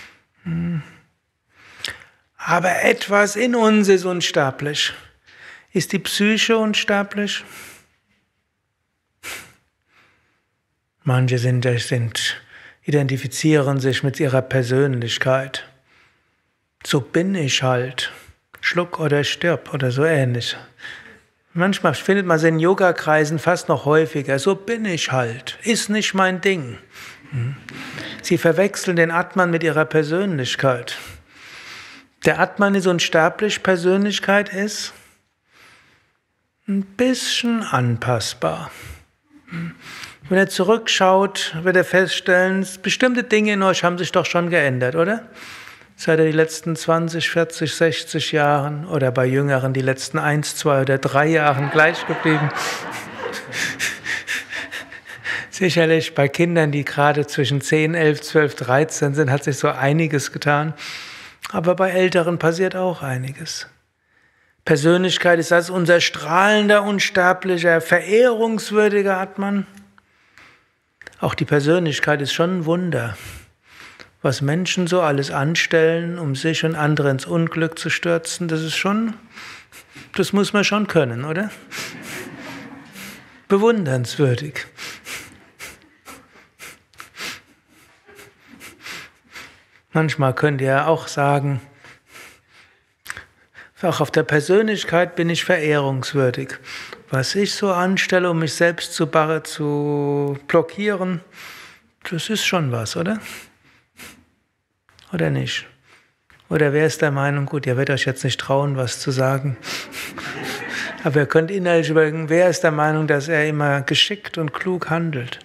Aber etwas in uns ist unsterblich. Ist die Psyche unsterblich? Manche identifizieren sich mit ihrer Persönlichkeit. So bin ich halt. Schluck oder stirb oder so ähnlich. Manchmal findet man es in Yoga-Kreisen fast noch häufiger. So bin ich halt. Ist nicht mein Ding. Sie verwechseln den Atman mit ihrer Persönlichkeit. Der Atman ist unsterblich, Persönlichkeit ist ein bisschen anpassbar. Wenn er zurückschaut, wird er feststellen, bestimmte Dinge in euch haben sich doch schon geändert, oder? Seit die letzten 20, 40, 60 Jahren oder bei Jüngeren die letzten 1, 2 oder 3 Jahren gleich geblieben. Sicherlich bei Kindern, die gerade zwischen 10, 11, 12, 13 sind, hat sich so einiges getan. Aber bei Älteren passiert auch einiges. Persönlichkeit ist das unser strahlender, unsterblicher, verehrungswürdiger Atman. Auch die Persönlichkeit ist schon ein Wunder. Was Menschen so alles anstellen, um sich und andere ins Unglück zu stürzen, das muss man schon können, oder? Bewundernswürdig. Manchmal könnt ihr auch sagen, auch auf der Persönlichkeit bin ich verehrungswürdig. Was ich so anstelle, um mich selbst zu blockieren, das ist schon was, oder? Oder nicht? Oder wer ist der Meinung, gut, ihr werdet euch jetzt nicht trauen, was zu sagen. Aber ihr könnt innerlich überlegen, wer ist der Meinung, dass er immer geschickt und klug handelt?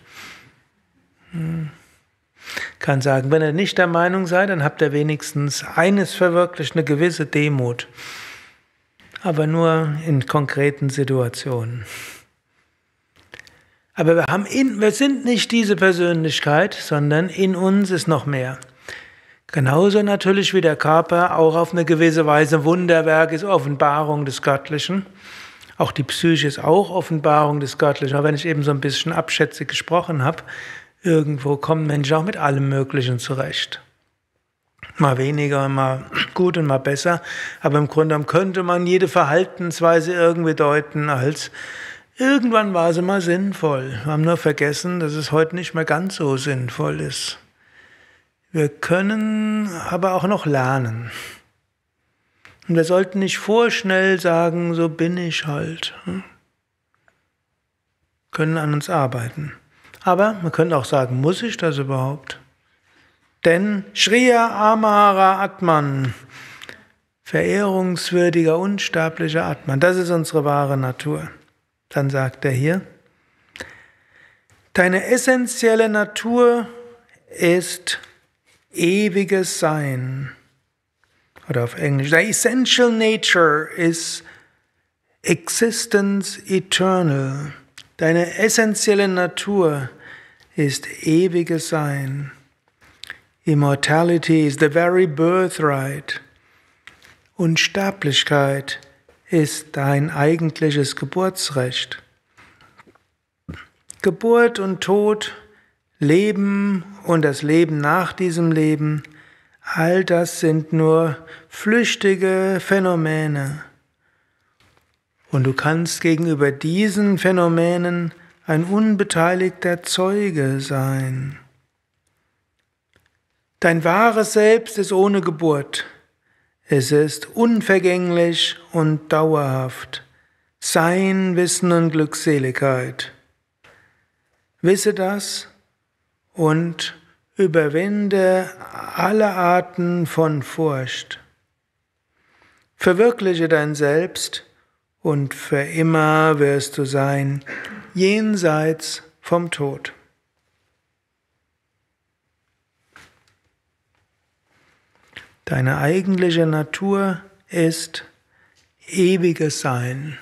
Kann sagen, wenn ihr nicht der Meinung seid, dann habt ihr wenigstens eines verwirklicht, eine gewisse Demut. Aber nur in konkreten Situationen. Aber wir sind nicht diese Persönlichkeit, sondern in uns ist noch mehr. Genauso natürlich wie der Körper auch auf eine gewisse Weise Wunderwerk ist, Offenbarung des Göttlichen. Auch die Psyche ist auch Offenbarung des Göttlichen. Aber wenn ich eben so ein bisschen abschätzig gesprochen habe, irgendwo kommen Menschen auch mit allem Möglichen zurecht. Mal weniger, mal gut und mal besser. Aber im Grunde genommen könnte man jede Verhaltensweise irgendwie deuten als irgendwann war sie mal sinnvoll. Wir haben nur vergessen, dass es heute nicht mehr ganz so sinnvoll ist. Wir können aber auch noch lernen. Und wir sollten nicht vorschnell sagen, so bin ich halt. Wir können an uns arbeiten. Aber wir können auch sagen, muss ich das überhaupt? Denn Shriya Amara Atman, verehrungswürdiger, unsterblicher Atman, das ist unsere wahre Natur. Dann sagt er hier, deine essentielle Natur ist ewiges Sein. Oder auf Englisch, the essential nature is Existence eternal. Deine essentielle Natur ist ewiges Sein. Immortality is the very birthright. Unsterblichkeit ist dein eigentliches Geburtsrecht. Geburt und Tod, Leben und das Leben nach diesem Leben, all das sind nur flüchtige Phänomene. Und du kannst gegenüber diesen Phänomenen ein unbeteiligter Zeuge sein. Dein wahres Selbst ist ohne Geburt. Es ist unvergänglich und dauerhaft. Sein, Wissen und Glückseligkeit. Wisse das und überwinde alle Arten von Furcht. Verwirkliche dein Selbst und für immer wirst du sein, jenseits vom Tod. Deine eigentliche Natur ist ewiges Sein.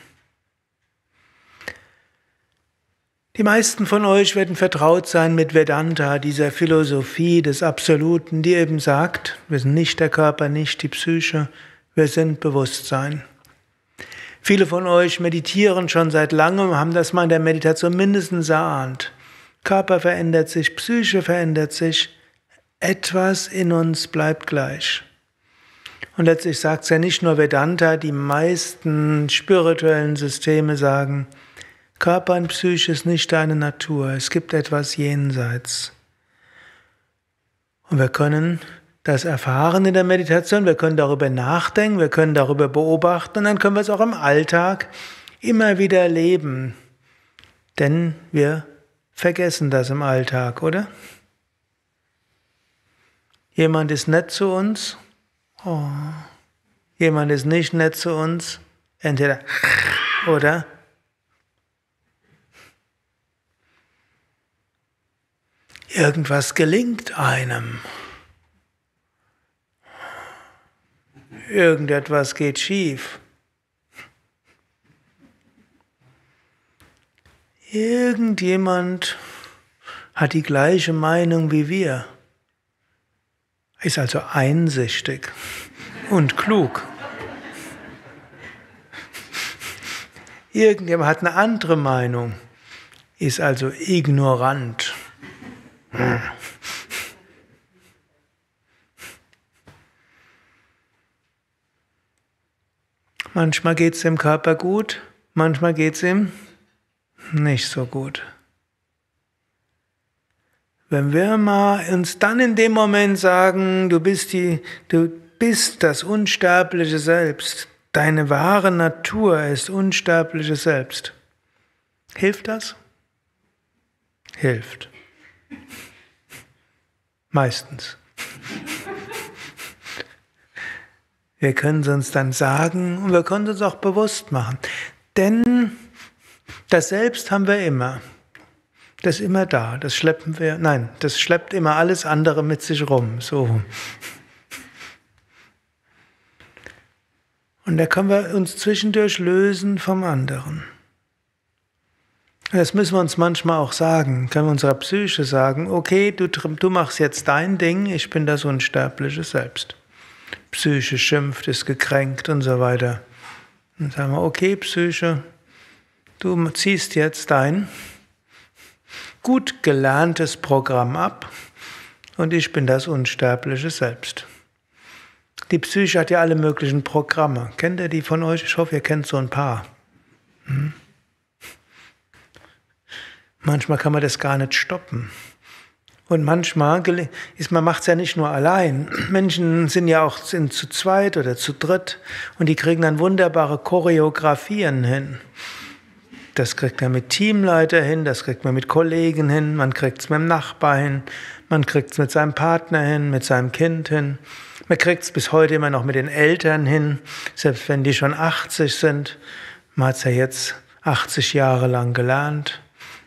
Die meisten von euch werden vertraut sein mit Vedanta, dieser Philosophie des Absoluten, die eben sagt, wir sind nicht der Körper, nicht die Psyche, wir sind Bewusstsein. Viele von euch meditieren schon seit langem, haben das mal in der Meditation mindestens erahnt. Körper verändert sich, Psyche verändert sich, etwas in uns bleibt gleich. Und letztlich sagt es ja nicht nur Vedanta, die meisten spirituellen Systeme sagen, Körper und Psyche ist nicht deine Natur, es gibt etwas jenseits. Und wir können das erfahren in der Meditation, wir können darüber nachdenken, wir können darüber beobachten und dann können wir es auch im Alltag immer wieder erleben. Denn wir vergessen das im Alltag, oder? Jemand ist nett zu uns, oh. Jemand ist nicht nett zu uns, entweder oder. Irgendwas gelingt einem. Irgendetwas geht schief. Irgendjemand hat die gleiche Meinung wie wir. Ist also einsichtig und klug. Irgendjemand hat eine andere Meinung, ist also ignorant. Manchmal geht es dem Körper gut, manchmal geht es ihm nicht so gut. Wenn wir mal uns dann in dem Moment sagen, du bist das unsterbliche Selbst, deine wahre Natur ist unsterbliches Selbst. Hilft das? Hilft. Meistens. Wir können es uns dann sagen und wir können es uns auch bewusst machen. Denn das Selbst haben wir immer. Das ist immer da. Das schleppt immer alles andere mit sich rum. So. Und da können wir uns zwischendurch lösen vom anderen. Das müssen wir uns manchmal auch sagen. Können wir unserer Psyche sagen, okay, du machst jetzt dein Ding, ich bin das unsterbliche Selbst. Psyche schimpft, ist gekränkt und so weiter. Dann sagen wir, okay, Psyche, du ziehst jetzt dein gut gelerntes Programm ab und ich bin das unsterbliche Selbst. Die Psyche hat ja alle möglichen Programme. Kennt ihr die von euch? Ich hoffe, ihr kennt so ein paar. Manchmal kann man das gar nicht stoppen. Und manchmal, man macht es ja nicht nur allein. Menschen sind ja auch zu zweit oder zu dritt und die kriegen dann wunderbare Choreografien hin. Das kriegt man mit Teamleiter hin, das kriegt man mit Kollegen hin, man kriegt es mit dem Nachbar hin, man kriegt es mit seinem Partner hin, mit seinem Kind hin. Man kriegt es bis heute immer noch mit den Eltern hin, selbst wenn die schon 80 sind. Man hat es ja jetzt 80 Jahre lang gelernt.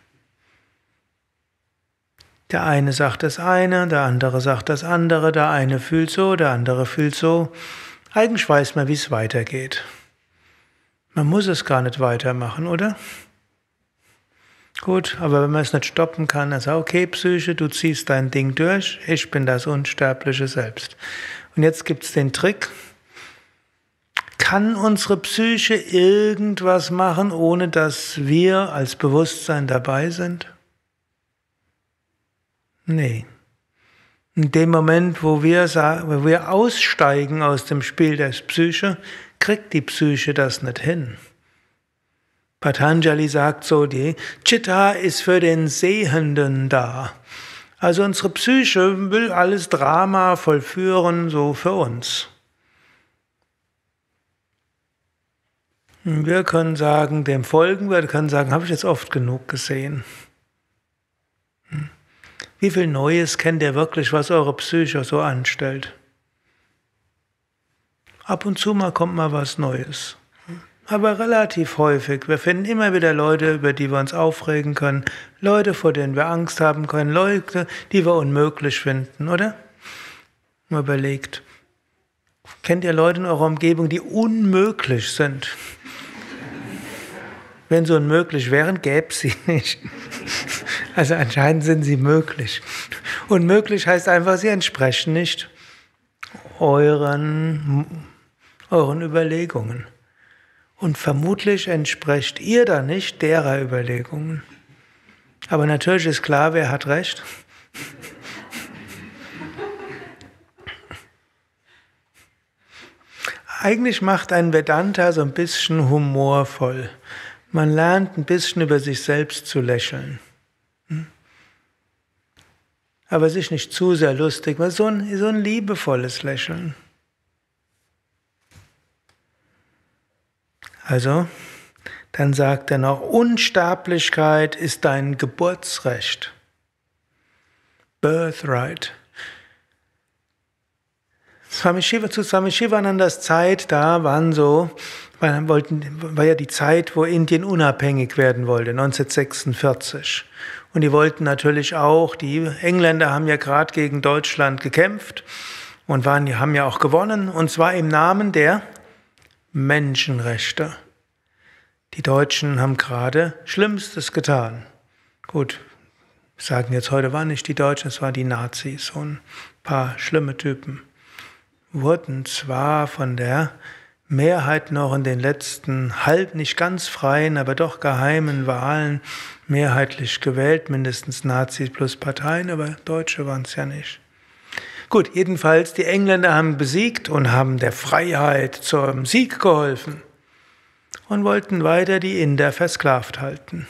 Der eine sagt das eine, der andere sagt das andere, der eine fühlt so, der andere fühlt so. Eigentlich weiß man, wie es weitergeht. Man muss es gar nicht weitermachen, oder? Gut, aber wenn man es nicht stoppen kann, dann sagt, okay, Psyche, du ziehst dein Ding durch, ich bin das unsterbliche Selbst. Und jetzt gibt es den Trick. Kann unsere Psyche irgendwas machen, ohne dass wir als Bewusstsein dabei sind? Nee. In dem Moment, wo wir aussteigen aus dem Spiel der Psyche, kriegt die Psyche das nicht hin. Patanjali sagt so, die Chitta ist für den Sehenden da. Also unsere Psyche will alles Drama vollführen, so für uns. Wir können sagen, dem folgen wir, können sagen, habe ich jetzt oft genug gesehen. Wie viel Neues kennt ihr wirklich, was eure Psyche so anstellt? Ab und zu mal kommt mal was Neues. Aber relativ häufig. Wir finden immer wieder Leute, über die wir uns aufregen können, Leute, vor denen wir Angst haben können, Leute, die wir unmöglich finden, oder? Mal überlegt. Kennt ihr Leute in eurer Umgebung, die unmöglich sind? Wenn sie unmöglich wären, gäbe es sie nicht. Also anscheinend sind sie möglich. Unmöglich heißt einfach, sie entsprechen nicht euren Überlegungen. Und vermutlich entsprecht ihr da nicht derer Überlegungen. Aber natürlich ist klar, wer hat recht. Eigentlich macht ein Vedanta so ein bisschen humorvoll. Man lernt ein bisschen über sich selbst zu lächeln. Aber sich nicht zu sehr lustig, weil so ein liebevolles Lächeln. Also, dann sagt er noch, Unsterblichkeit ist dein Geburtsrecht. Birthright. Zu Swami Shivanandas Zeit, da war ja die Zeit, wo Indien unabhängig werden wollte, 1946. Und die wollten natürlich auch, die Engländer haben ja gerade gegen Deutschland gekämpft und haben ja auch gewonnen, und zwar im Namen der Menschenrechte. Die Deutschen haben gerade Schlimmstes getan. Gut, wir sagen jetzt, heute waren nicht die Deutschen, es waren die Nazis, so ein paar schlimme Typen. Wurden zwar von der Mehrheit noch in den letzten nicht ganz freien, aber doch geheimen Wahlen mehrheitlich gewählt, mindestens Nazis plus Parteien, aber Deutsche waren es ja nicht. Gut, jedenfalls, die Engländer haben besiegt und haben der Freiheit zum Sieg geholfen und wollten weiter die Inder versklavt halten.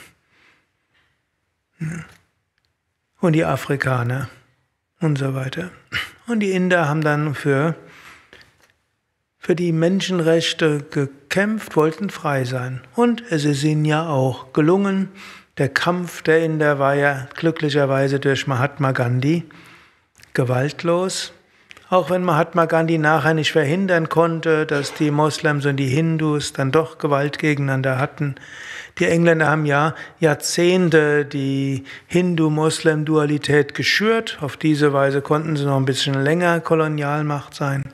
Und die Afrikaner und so weiter. Und die Inder haben dann für die Menschenrechte gekämpft, wollten frei sein. Und es ist ihnen ja auch gelungen. Der Kampf der Inder war ja glücklicherweise durch Mahatma Gandhi gewaltlos. Auch wenn Mahatma Gandhi nachher nicht verhindern konnte, dass die Moslems und die Hindus dann doch Gewalt gegeneinander hatten. Die Engländer haben ja Jahrzehnte die Hindu-Moslem-Dualität geschürt. Auf diese Weise konnten sie noch ein bisschen länger Kolonialmacht sein.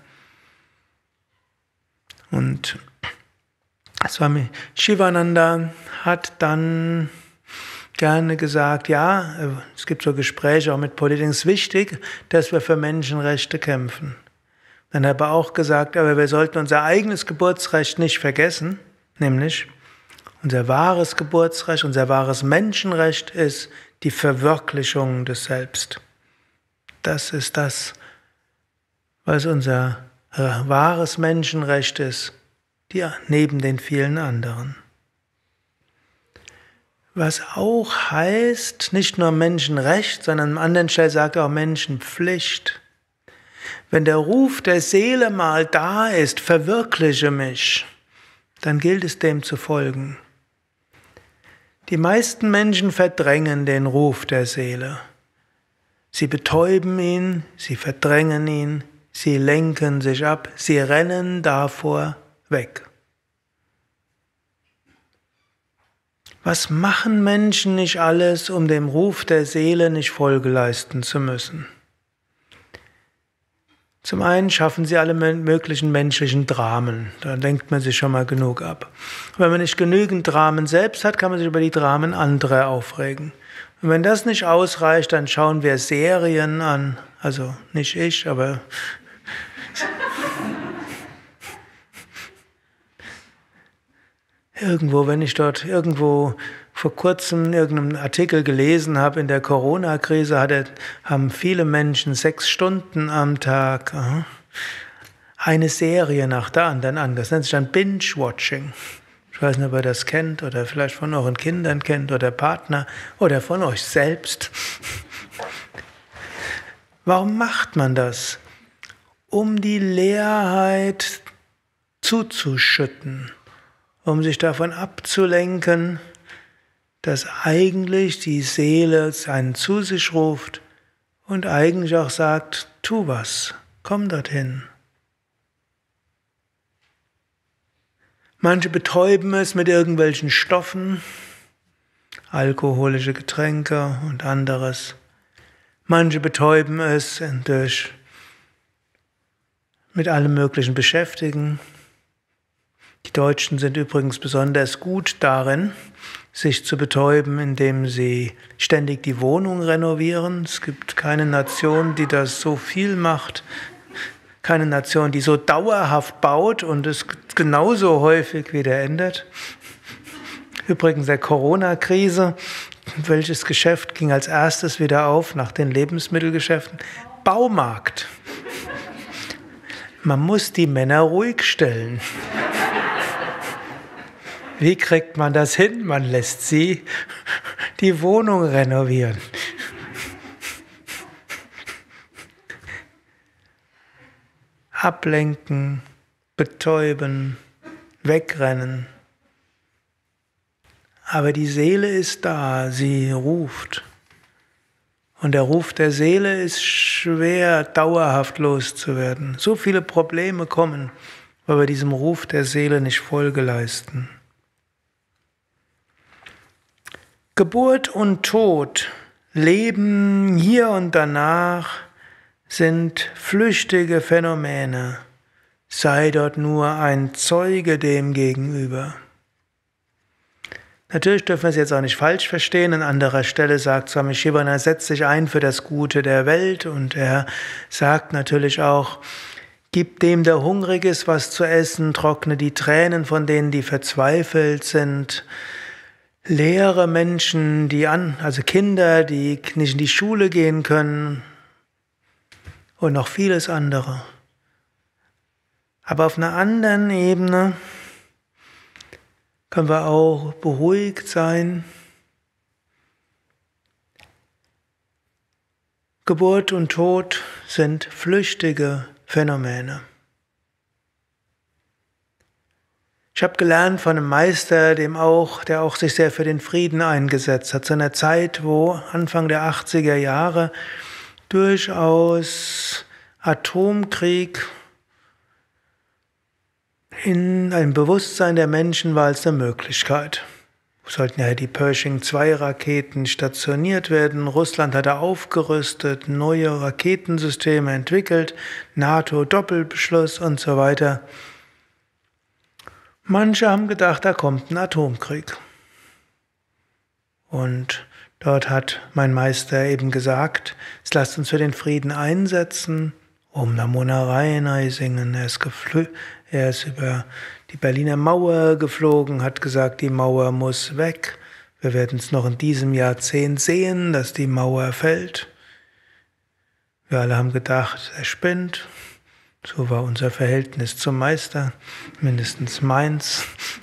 Und Swami Shivananda hat dann gerne gesagt, ja, es gibt so Gespräche auch mit Politikern, es ist wichtig, dass wir für Menschenrechte kämpfen. Dann hat er aber auch gesagt, aber wir sollten unser eigenes Geburtsrecht nicht vergessen, nämlich unser wahres Geburtsrecht, unser wahres Menschenrecht ist die Verwirklichung des Selbst. Das ist das, was unser wahres Menschenrecht ist, neben den vielen anderen. Was auch heißt, nicht nur Menschenrecht, sondern an anderen Stellen sagt er auch Menschenpflicht. Wenn der Ruf der Seele mal da ist, verwirkliche mich, dann gilt es dem zu folgen. Die meisten Menschen verdrängen den Ruf der Seele. Sie betäuben ihn, sie verdrängen ihn, sie lenken sich ab, sie rennen davor weg. Was machen Menschen nicht alles, um dem Ruf der Seele nicht Folge leisten zu müssen? Zum einen schaffen sie alle möglichen menschlichen Dramen. Da lenkt man sich schon mal genug ab. Wenn man nicht genügend Dramen selbst hat, kann man sich über die Dramen anderer aufregen. Und wenn das nicht ausreicht, dann schauen wir Serien an. Also nicht ich, aber wenn ich dort irgendwo vor kurzem irgendeinen Artikel gelesen habe, in der Corona-Krise haben viele Menschen 6 Stunden am Tag eine Serie nach der anderen an. Das nennt sich dann Binge-Watching. Ich weiß nicht, ob ihr das kennt oder vielleicht von euren Kindern kennt oder Partner oder von euch selbst. Warum macht man das? Um die Leerheit zuzuschütten, um sich davon abzulenken, dass eigentlich die Seele einen zu sich ruft und eigentlich auch sagt, tu was, komm dorthin. Manche betäuben es mit irgendwelchen Stoffen, alkoholische Getränke und anderes. Manche betäuben es mit allem möglichen Beschäftigen. Die Deutschen sind übrigens besonders gut darin, sich zu betäuben, indem sie ständig die Wohnung renovieren. Es gibt keine Nation, die das so viel macht. Keine Nation, die so dauerhaft baut und es genauso häufig wieder ändert. Übrigens der Corona-Krise, welches Geschäft ging als erstes wieder auf nach den Lebensmittelgeschäften? Baumarkt. Man muss die Männer ruhig stellen. Wie kriegt man das hin? Man lässt sie die Wohnung renovieren. Ablenken, betäuben, wegrennen. Aber die Seele ist da, sie ruft. Und der Ruf der Seele ist schwer, dauerhaft loszuwerden. So viele Probleme kommen, weil wir diesem Ruf der Seele nicht Folge leisten. Geburt und Tod, Leben hier und danach sind flüchtige Phänomene. Sei dort nur ein Zeuge dem gegenüber. Natürlich dürfen wir es jetzt auch nicht falsch verstehen. An anderer Stelle sagt Swami Shivananda, setzt sich ein für das Gute der Welt. Und er sagt natürlich auch, gib dem, der hungrig ist, was zu essen, trockne die Tränen von denen, die verzweifelt sind. Lehre Menschen, also Kinder, die nicht in die Schule gehen können und noch vieles andere. Aber auf einer anderen Ebene können wir auch beruhigt sein. Geburt und Tod sind flüchtige Phänomene. Ich habe gelernt von einem Meister, der auch sich sehr für den Frieden eingesetzt hat, zu einer Zeit, wo Anfang der 80er Jahre durchaus Atomkrieg in einem Bewusstsein der Menschen war als eine Möglichkeit. Es sollten ja die Pershing-2-Raketen stationiert werden. Russland hatte aufgerüstet, neue Raketensysteme entwickelt, NATO-Doppelbeschluss und so weiter. Manche haben gedacht, da kommt ein Atomkrieg. Und dort hat mein Meister eben gesagt, jetzt lasst uns für den Frieden einsetzen, Om Namo Narayana singen. Er ist über die Berliner Mauer geflogen, hat gesagt, die Mauer muss weg. Wir werden es noch in diesem Jahrzehnt sehen, dass die Mauer fällt. Wir alle haben gedacht, er spinnt. So war unser Verhältnis zum Meister, mindestens meins.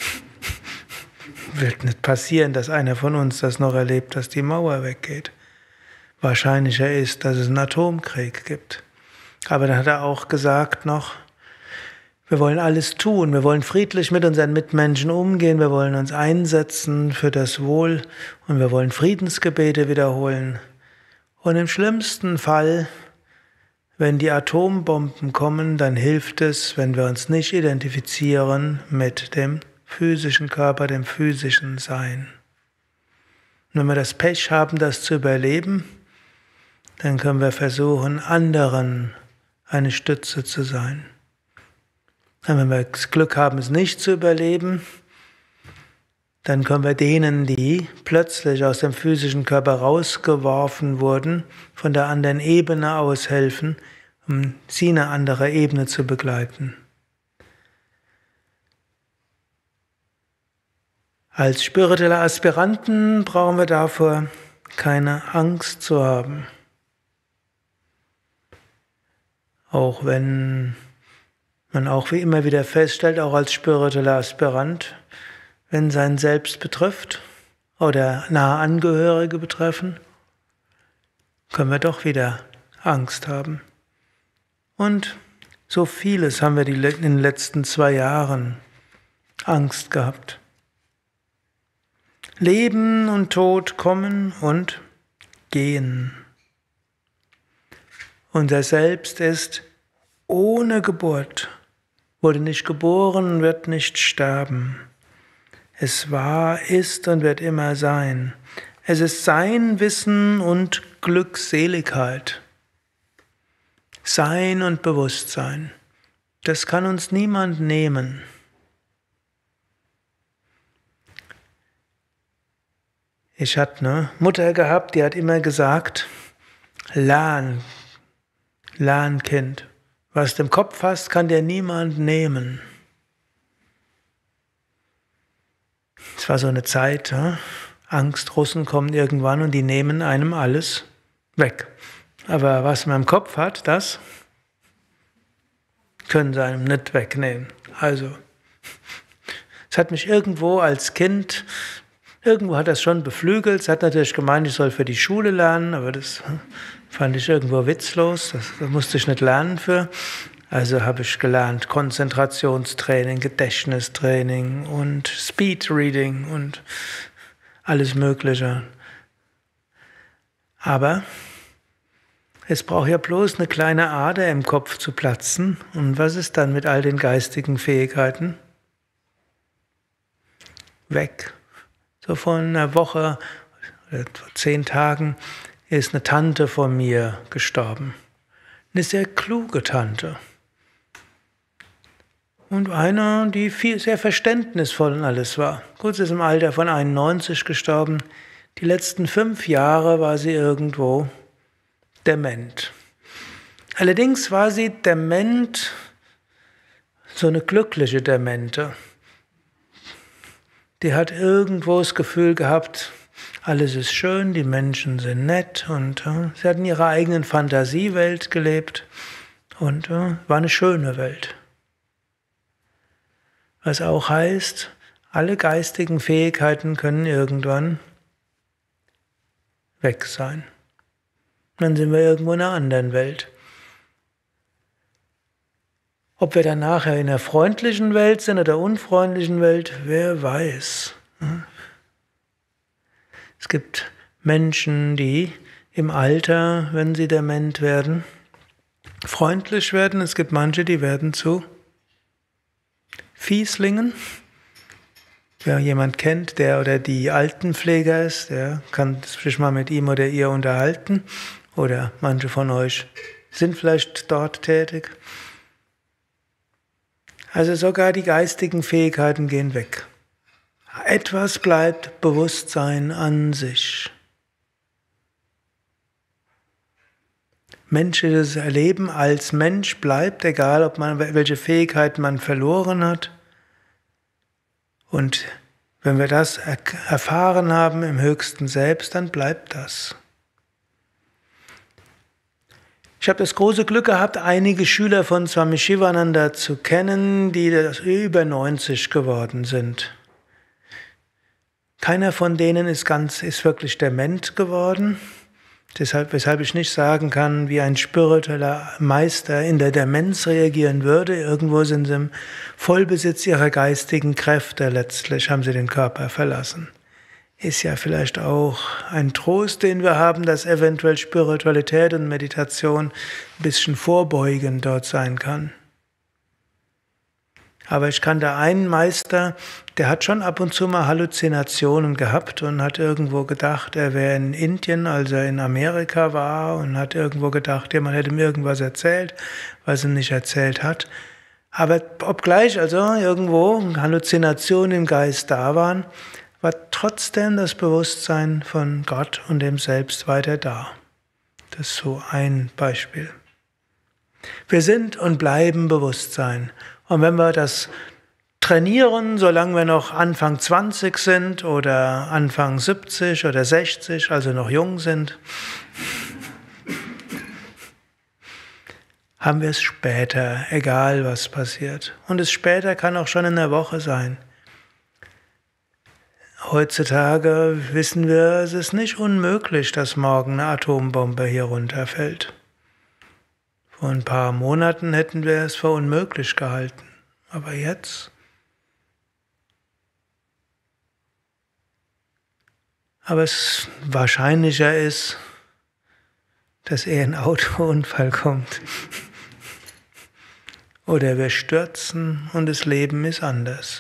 Wird nicht passieren, dass einer von uns das noch erlebt, dass die Mauer weggeht. Wahrscheinlicher ist, dass es einen Atomkrieg gibt. Aber dann hat er auch gesagt noch, wir wollen alles tun, wir wollen friedlich mit unseren Mitmenschen umgehen, wir wollen uns einsetzen für das Wohl und wir wollen Friedensgebete wiederholen. Und im schlimmsten Fall, wenn die Atombomben kommen, dann hilft es, wenn wir uns nicht identifizieren mit dem physischen Körper, dem physischen Sein. Und wenn wir das Pech haben, das zu überleben, dann können wir versuchen, anderen eine Stütze zu sein. Und wenn wir das Glück haben, es nicht zu überleben, dann können wir denen, die plötzlich aus dem physischen Körper rausgeworfen wurden, von der anderen Ebene aus helfen, um sie eine andere Ebene zu begleiten. Als spirituelle Aspiranten brauchen wir davor keine Angst zu haben. Auch wenn man auch wie immer wieder feststellt, auch als spiritueller Aspirant, wenn sein Selbst betrifft oder nahe Angehörige betreffen, können wir doch wieder Angst haben. Und so vieles haben wir in den letzten 2 Jahren Angst gehabt. Leben und Tod kommen und gehen. Unser Selbst ist ohne Geburt, wurde nicht geboren und wird nicht sterben. Es war, ist und wird immer sein. Es ist Sein, Wissen und Glückseligkeit. Sein und Bewusstsein. Das kann uns niemand nehmen. Ich hatte eine Mutter gehabt, die hat immer gesagt, lern, Kind. Was du im Kopf hast, kann dir niemand nehmen. Es war so eine Zeit, Angst, Russen kommen irgendwann und die nehmen einem alles weg. Aber was man im Kopf hat, das können sie einem nicht wegnehmen. Also, es hat mich irgendwo als Kind, irgendwo hat das schon beflügelt. Es hat natürlich gemeint, ich soll für die Schule lernen, aber das fand ich irgendwo witzlos. Da musste ich nicht lernen für. Also habe ich gelernt Konzentrationstraining, Gedächtnistraining und Speedreading und alles Mögliche. Aber es braucht ja bloß eine kleine Ader im Kopf zu platzen. Und was ist dann mit all den geistigen Fähigkeiten? Weg. So vor einer Woche oder vor 10 Tagen ist eine Tante von mir gestorben. Eine sehr kluge Tante. Und eine, die sehr verständnisvoll und alles war. Gut, sie ist im Alter von 91 gestorben. Die letzten 5 Jahre war sie irgendwo dement. Allerdings war sie dement, so eine glückliche Demente. Die hat irgendwo das Gefühl gehabt, alles ist schön, die Menschen sind nett und sie hat in ihrer eigenen Fantasiewelt gelebt und war eine schöne Welt. Was auch heißt, alle geistigen Fähigkeiten können irgendwann weg sein. Dann sind wir irgendwo in einer anderen Welt. Ob wir dann nachher in einer freundlichen Welt sind oder unfreundlichen Welt, wer weiß. Es gibt Menschen, die im Alter, wenn sie dement werden, freundlich werden. Es gibt manche, die werden zu Fieslingen. Wer jemand kennt, der oder die Altenpfleger ist, der kann sich mal mit ihm oder ihr unterhalten. Oder manche von euch sind vielleicht dort tätig. Also sogar die geistigen Fähigkeiten gehen weg. Etwas bleibt: Bewusstsein an sich. Menschliches Erleben als Mensch bleibt, egal ob man welche Fähigkeiten man verloren hat. Und wenn wir das erfahren haben im höchsten Selbst, dann bleibt das. Ich habe das große Glück gehabt, einige Schüler von Swami Shivananda zu kennen, die über 90 geworden sind. Keiner von denen ist wirklich dement geworden. Weshalb ich nicht sagen kann, wie ein spiritueller Meister in der Demenz reagieren würde. Irgendwo sind sie im Vollbesitz ihrer geistigen Kräfte letztlich, haben sie den Körper verlassen. Ist ja vielleicht auch ein Trost, den wir haben, dass eventuell Spiritualität und Meditation ein bisschen vorbeugend dort sein kann. Aber ich kannte einen Meister, der hat schon ab und zu mal Halluzinationen gehabt und hat irgendwo gedacht, er wäre in Indien, als er in Amerika war, und hat irgendwo gedacht, jemand hätte mir irgendwas erzählt, was er nicht erzählt hat. Aber obgleich also irgendwo Halluzinationen im Geist da waren, war trotzdem das Bewusstsein von Gott und dem Selbst weiter da. Das ist so ein Beispiel. Wir sind und bleiben Bewusstsein. Und wenn wir das trainieren, solange wir noch Anfang 20 sind oder Anfang 70 oder 60, also noch jung sind, haben wir es später, egal was passiert. Und es später kann auch schon in der Woche sein. Heutzutage wissen wir, es ist nicht unmöglich, dass morgen eine Atombombe hier runterfällt. Vor ein paar Monaten hätten wir es für unmöglich gehalten. Aber jetzt? Aber es wahrscheinlicher ist, dass eher ein Autounfall kommt. Oder wir stürzen und das Leben ist anders.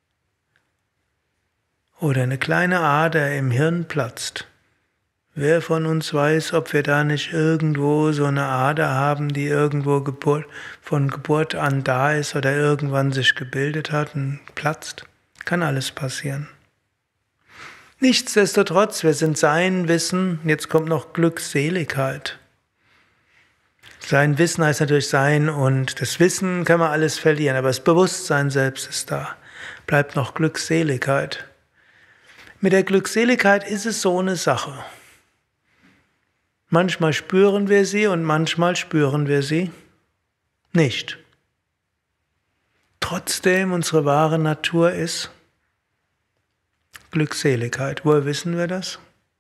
Oder eine kleine Ader im Hirn platzt. Wer von uns weiß, ob wir da nicht irgendwo so eine Ader haben, die irgendwo von Geburt an da ist oder irgendwann sich gebildet hat und platzt? Kann alles passieren. Nichtsdestotrotz, wir sind sein Wissen, jetzt kommt noch Glückseligkeit. Sein Wissen heißt natürlich sein, und das Wissen kann man alles verlieren, aber das Bewusstsein selbst ist da. Bleibt noch Glückseligkeit. Mit der Glückseligkeit ist es so eine Sache. Manchmal spüren wir sie und manchmal spüren wir sie nicht. Trotzdem unsere wahre Natur ist Glückseligkeit. Woher wissen wir das?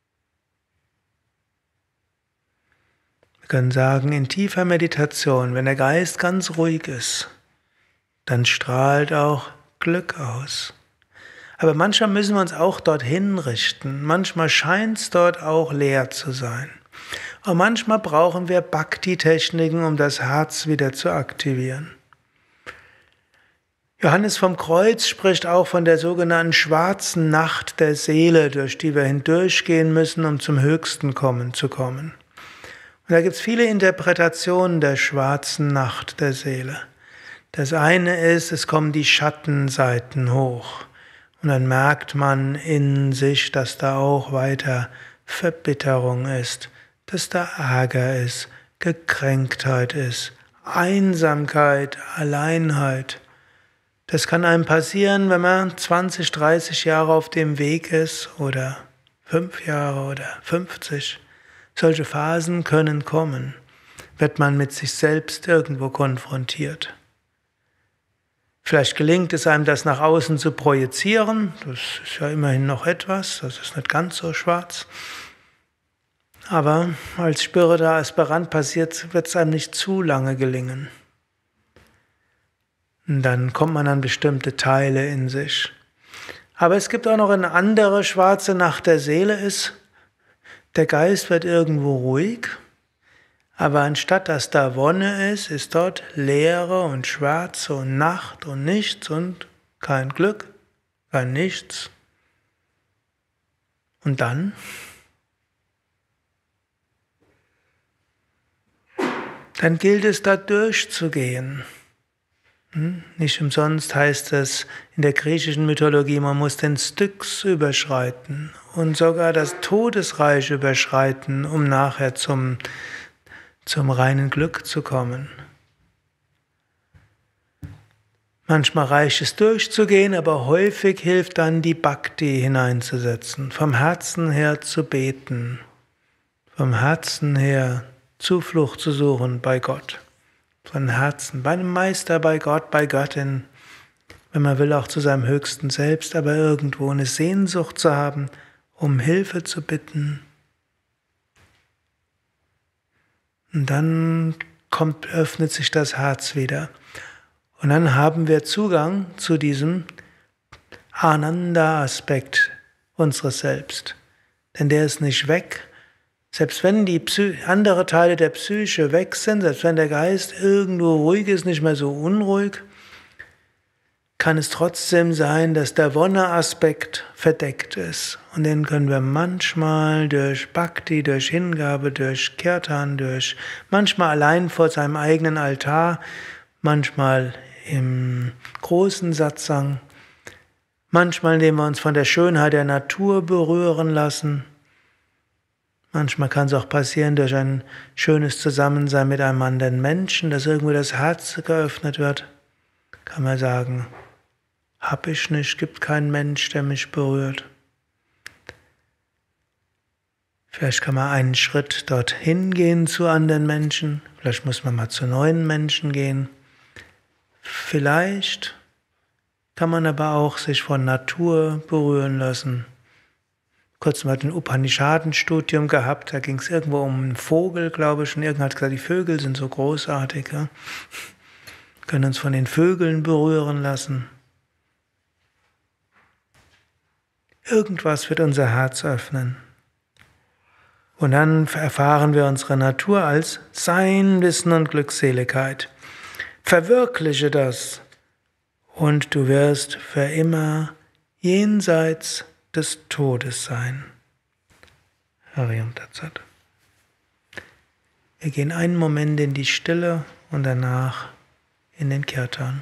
Wir können sagen, in tiefer Meditation, wenn der Geist ganz ruhig ist, dann strahlt auch Glück aus. Aber manchmal müssen wir uns auch dorthin richten. Manchmal scheint es dort auch leer zu sein. Und manchmal brauchen wir Bhakti-Techniken, um das Herz wieder zu aktivieren. Johannes vom Kreuz spricht auch von der sogenannten schwarzen Nacht der Seele, durch die wir hindurchgehen müssen, um zum Höchsten zu kommen. Und da gibt es viele Interpretationen der schwarzen Nacht der Seele. Das eine ist, es kommen die Schattenseiten hoch. Und dann merkt man in sich, dass da auch weiter Verbitterung ist, dass da Ärger ist, Gekränktheit ist, Einsamkeit, Alleinheit. Das kann einem passieren, wenn man 20, 30 Jahre auf dem Weg ist oder 5 Jahre oder 50. Solche Phasen können kommen. Wird man mit sich selbst irgendwo konfrontiert. Vielleicht gelingt es einem, das nach außen zu projizieren. Das ist ja immerhin noch etwas, das ist nicht ganz so schwarz. Aber als spiritueller Aspirant passiert, wird es einem nicht zu lange gelingen. Und dann kommt man an bestimmte Teile in sich. Aber es gibt auch noch eine andere schwarze Nacht der Seele, ist, der Geist wird irgendwo ruhig, aber anstatt dass da Wonne ist, ist dort Leere und Schwärze und Nacht und nichts und kein Glück, kein Nichts. Und dann? Dann gilt es, da durchzugehen. Nicht umsonst heißt es in der griechischen Mythologie, man muss den Styx überschreiten und sogar das Todesreich überschreiten, um nachher zum reinen Glück zu kommen. Manchmal reicht es durchzugehen, aber häufig hilft dann die Bhakti hineinzusetzen, vom Herzen her zu beten, vom Herzen her Zuflucht zu suchen bei Gott. Von Herzen, bei einem Meister, bei Gott, bei Göttin, wenn man will, auch zu seinem höchsten Selbst, aber irgendwo eine Sehnsucht zu haben, um Hilfe zu bitten. Und dann öffnet sich das Herz wieder. Und dann haben wir Zugang zu diesem Ananda-Aspekt unseres Selbst. Denn der ist nicht weg. Selbst wenn die andere Teile der Psyche weg sind, selbst wenn der Geist irgendwo ruhig ist, nicht mehr so unruhig, kann es trotzdem sein, dass der Wonne-Aspekt verdeckt ist. Und den können wir manchmal durch Bhakti, durch Hingabe, durch Kirtan, manchmal allein vor seinem eigenen Altar, manchmal im großen Satsang, manchmal indem wir uns von der Schönheit der Natur berühren lassen. Manchmal kann es auch passieren durch ein schönes Zusammensein mit einem anderen Menschen, dass irgendwie das Herz geöffnet wird. Kann man sagen, hab ich nicht, gibt keinen Mensch, der mich berührt. Vielleicht kann man einen Schritt dorthin gehen zu anderen Menschen, vielleicht muss man mal zu neuen Menschen gehen. Vielleicht kann man aber auch sich von Natur berühren lassen. Kurz mal ein Upanishaden-Studium gehabt, da ging es irgendwo um einen Vogel, glaube ich, und irgendwann hat gesagt, die Vögel sind so großartig. Ja? Können uns von den Vögeln berühren lassen. Irgendwas wird unser Herz öffnen. Und dann erfahren wir unsere Natur als Sein, Wissen und Glückseligkeit. Verwirkliche das und du wirst für immer jenseits des Todes sein. Hariam Tatsat. Wir gehen einen Moment in die Stille und danach in den Kirtan.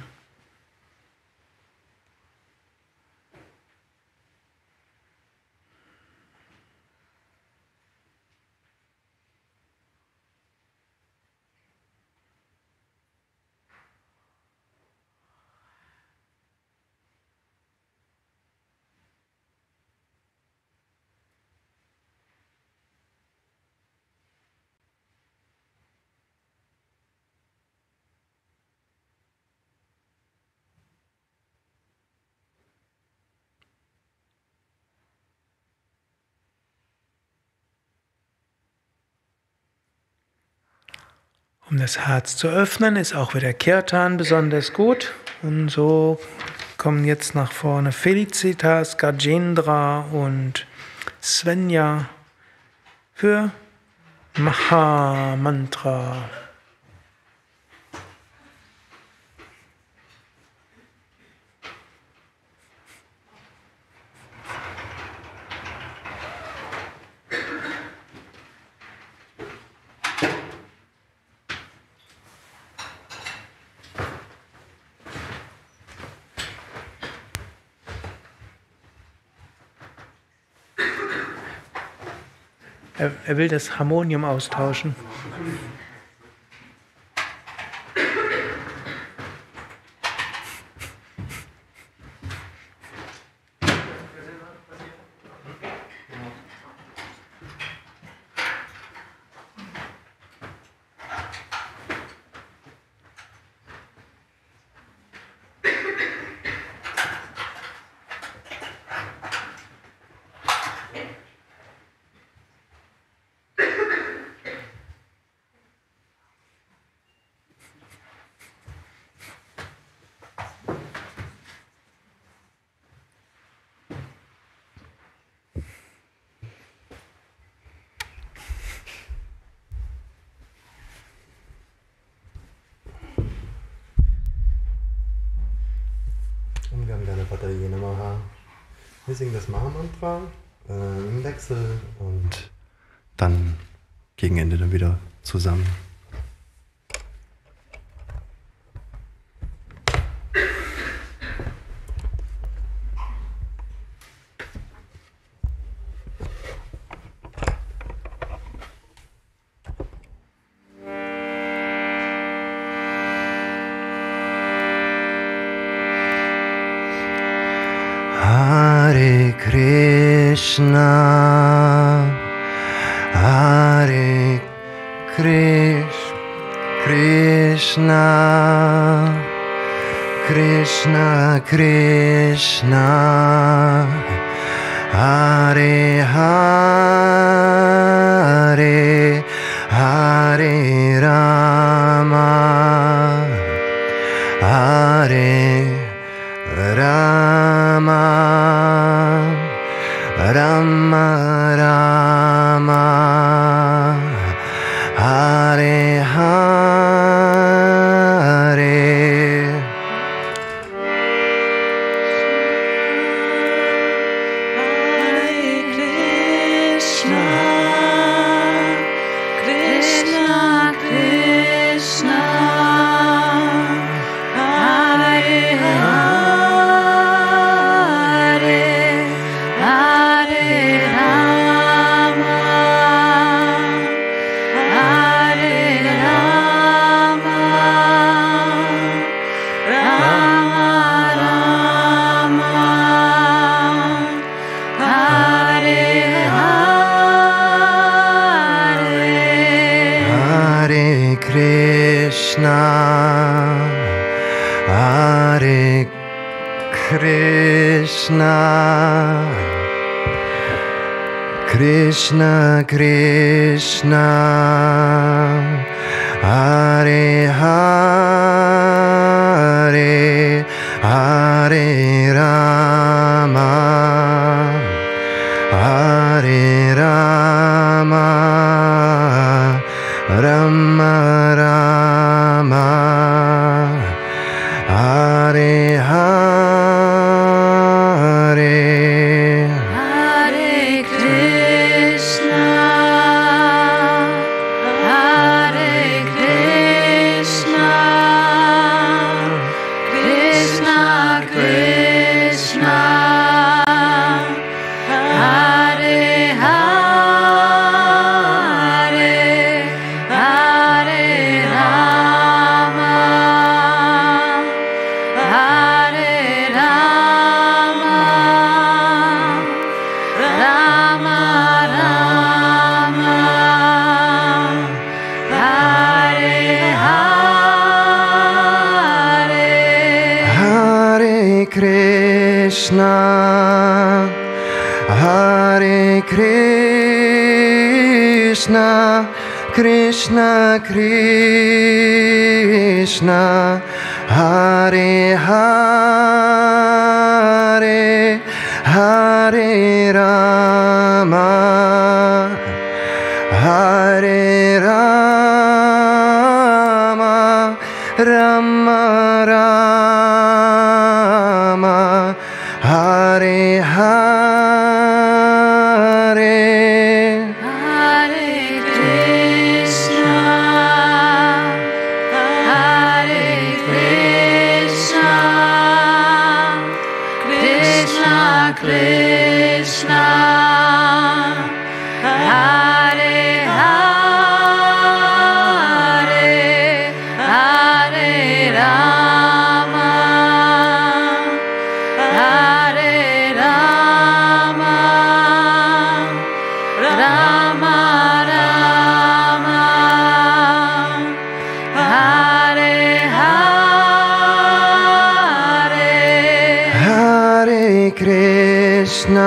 Um das Herz zu öffnen, ist auch wieder Kirtan besonders gut. Und so kommen jetzt nach vorne Felicitas, Gajendra und Svenja für Maha Mantra. Er will das Harmonium austauschen. Wir singen das Maha-Mantra im Wechsel und dann gegen Ende dann wieder zusammen. Hare Krishna, Hare Krishna, Krishna Krishna, Hare Hare, Hare Rama, Hare Rama, Rama Rama, Hare Hare. Krishna Krishna Hare Hare Hare Rama Hare Rama Rama Rama Hare Hare Krishna Hare Krishna Krishna Krishna Hare Hare Hare Rama Hare Rama Rama Rama Hare Hare Hare Krishna Hare Krishna Krishna Krishna Hare Hare Hare Rama Hare Rama Rama Rama Hare Hare Hare Krishna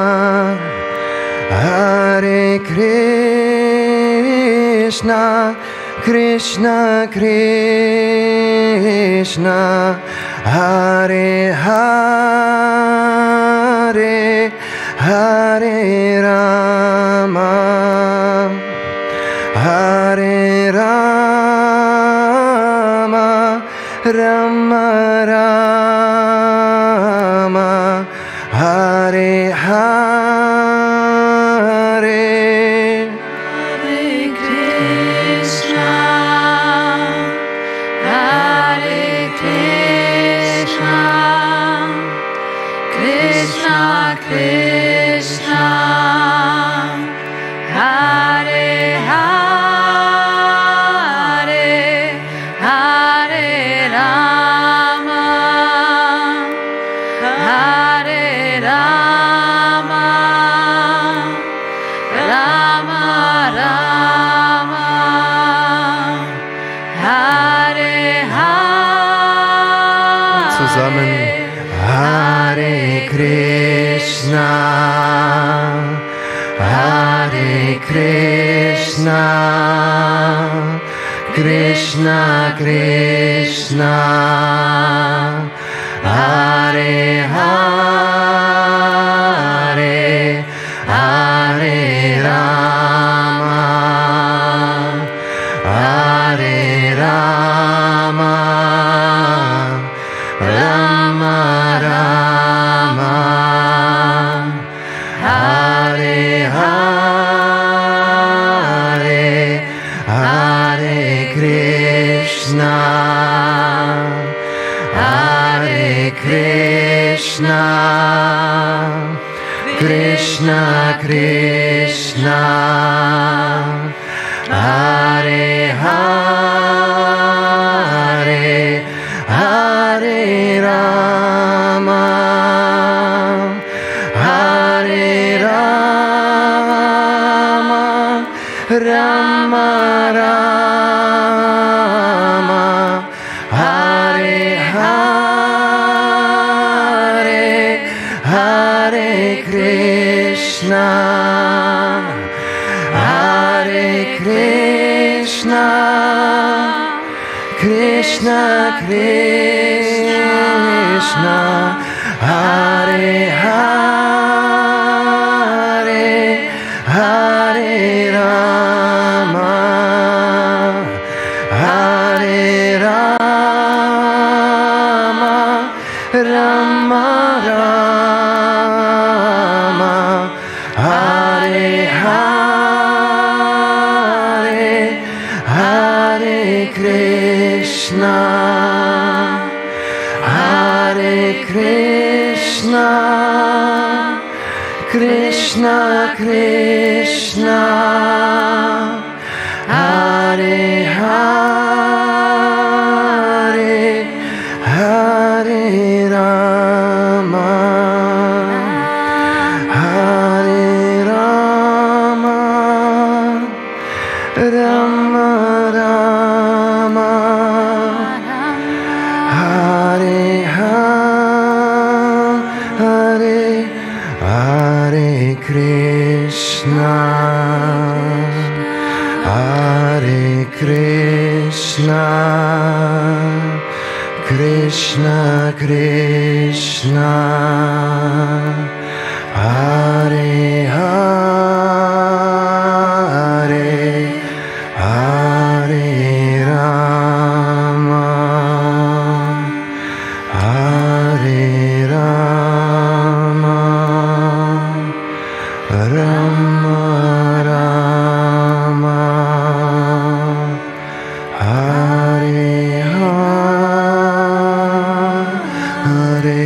Hare Krishna Krishna Krishna Hare Hare Hare Rama Hare Rama Rama Rama Hare Hare Hare Krishna Hare Krishna Krishna Krishna Hare Hare Hare Rama Hare Rama Rama Rama Hare Hare zusammen Hare Krishna Hare Krishna Krishna Krishna Hare Hare Hare Rama Hare Rama Rama Rama Hare Hare Hare Krishna Hare Krishna, Krishna Krishna, Hare Hare, Hare Rama, Hare Rama, Rama Rama, Hare Hare, Hare Krishna, Hare Krishna, Krishna Krishna, Hare Hare, Hare Rama, Hare Rama, Rama Rama, Hare Hare, Hare Krishna, Hare Krishna, Krishna Krishna, Hare Hare, Hare Rama, Hare Rama, Rama Rama, Hare Hare, Hare Krishna, Hare Krishna, Krishna Krishna, Hare Hare, Hare Rama, Hare Rama, Rama Rama, Hare Hare.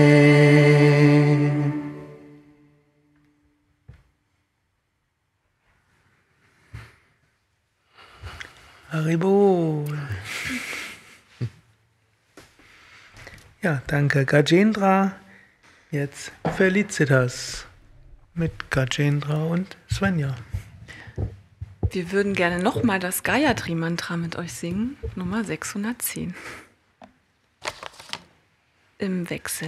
Haribol. Ja, danke Gajendra. Jetzt Felicitas mit Gajendra und Svenja. Wir würden gerne nochmal das Gayatri-Mantra mit euch singen, Nummer 610. Im Wechsel.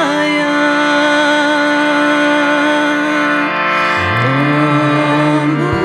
Om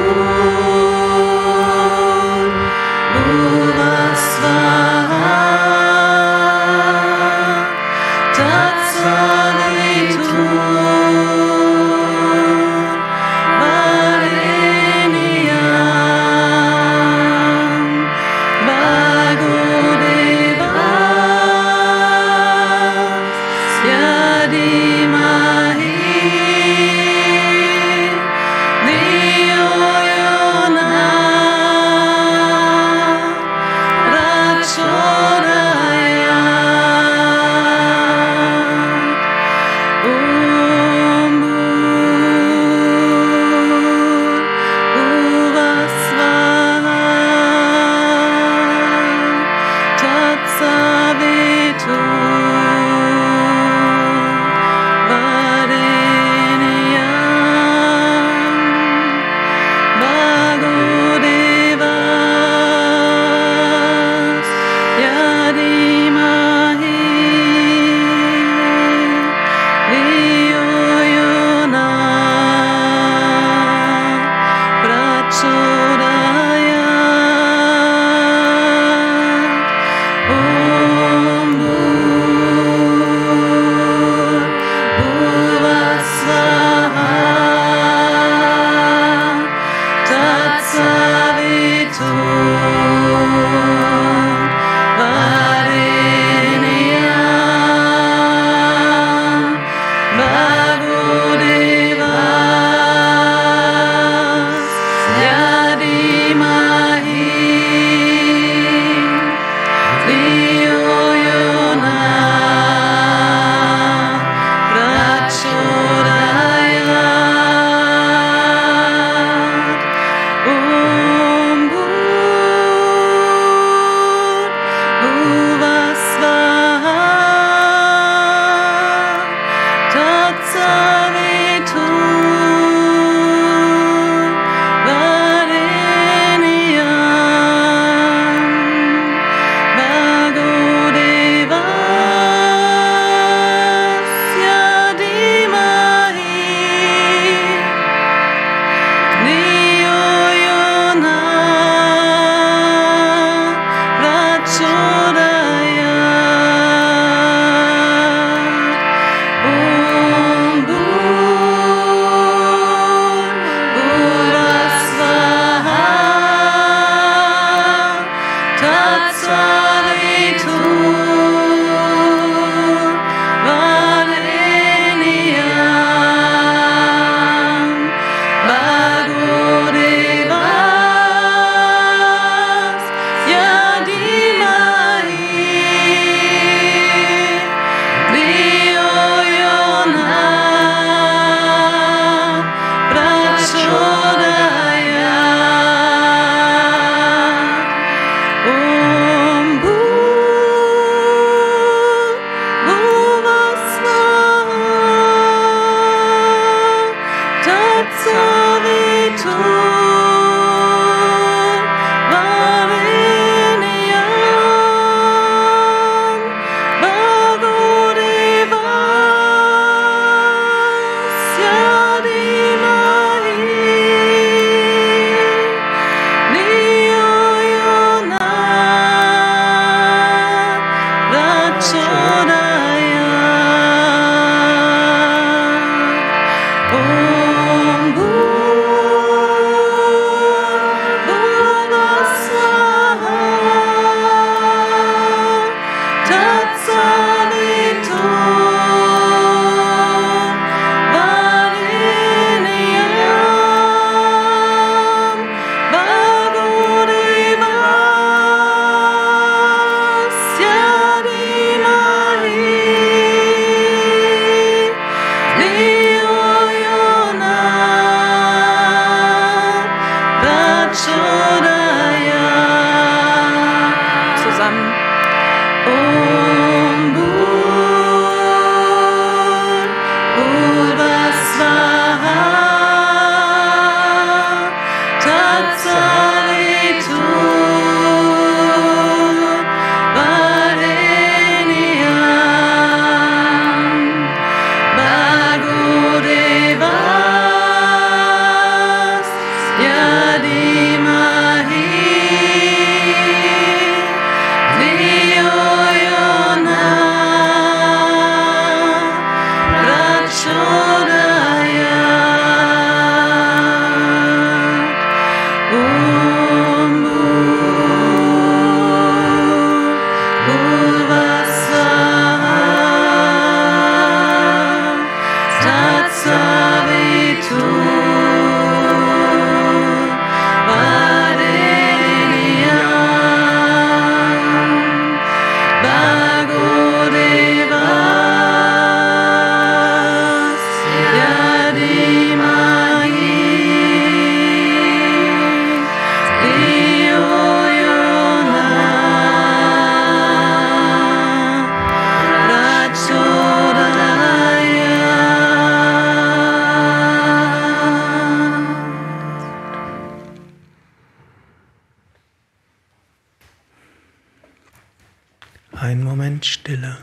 Ein Moment Stille.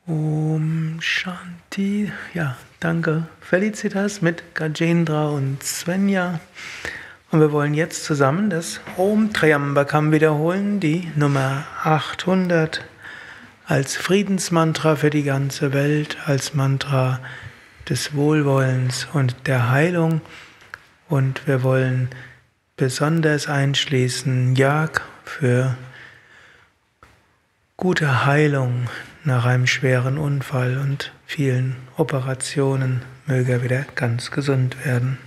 Om Shanti. Ja, danke Felicitas mit Gajendra und Svenja. Und wir wollen jetzt zusammen das Om Triambakam wiederholen, die Nummer 800, als Friedensmantra für die ganze Welt, als Mantra des Wohlwollens und der Heilung. Und wir wollen besonders einschließen Jag für gute Heilung nach einem schweren Unfall und vielen Operationen. Möge er wieder ganz gesund werden.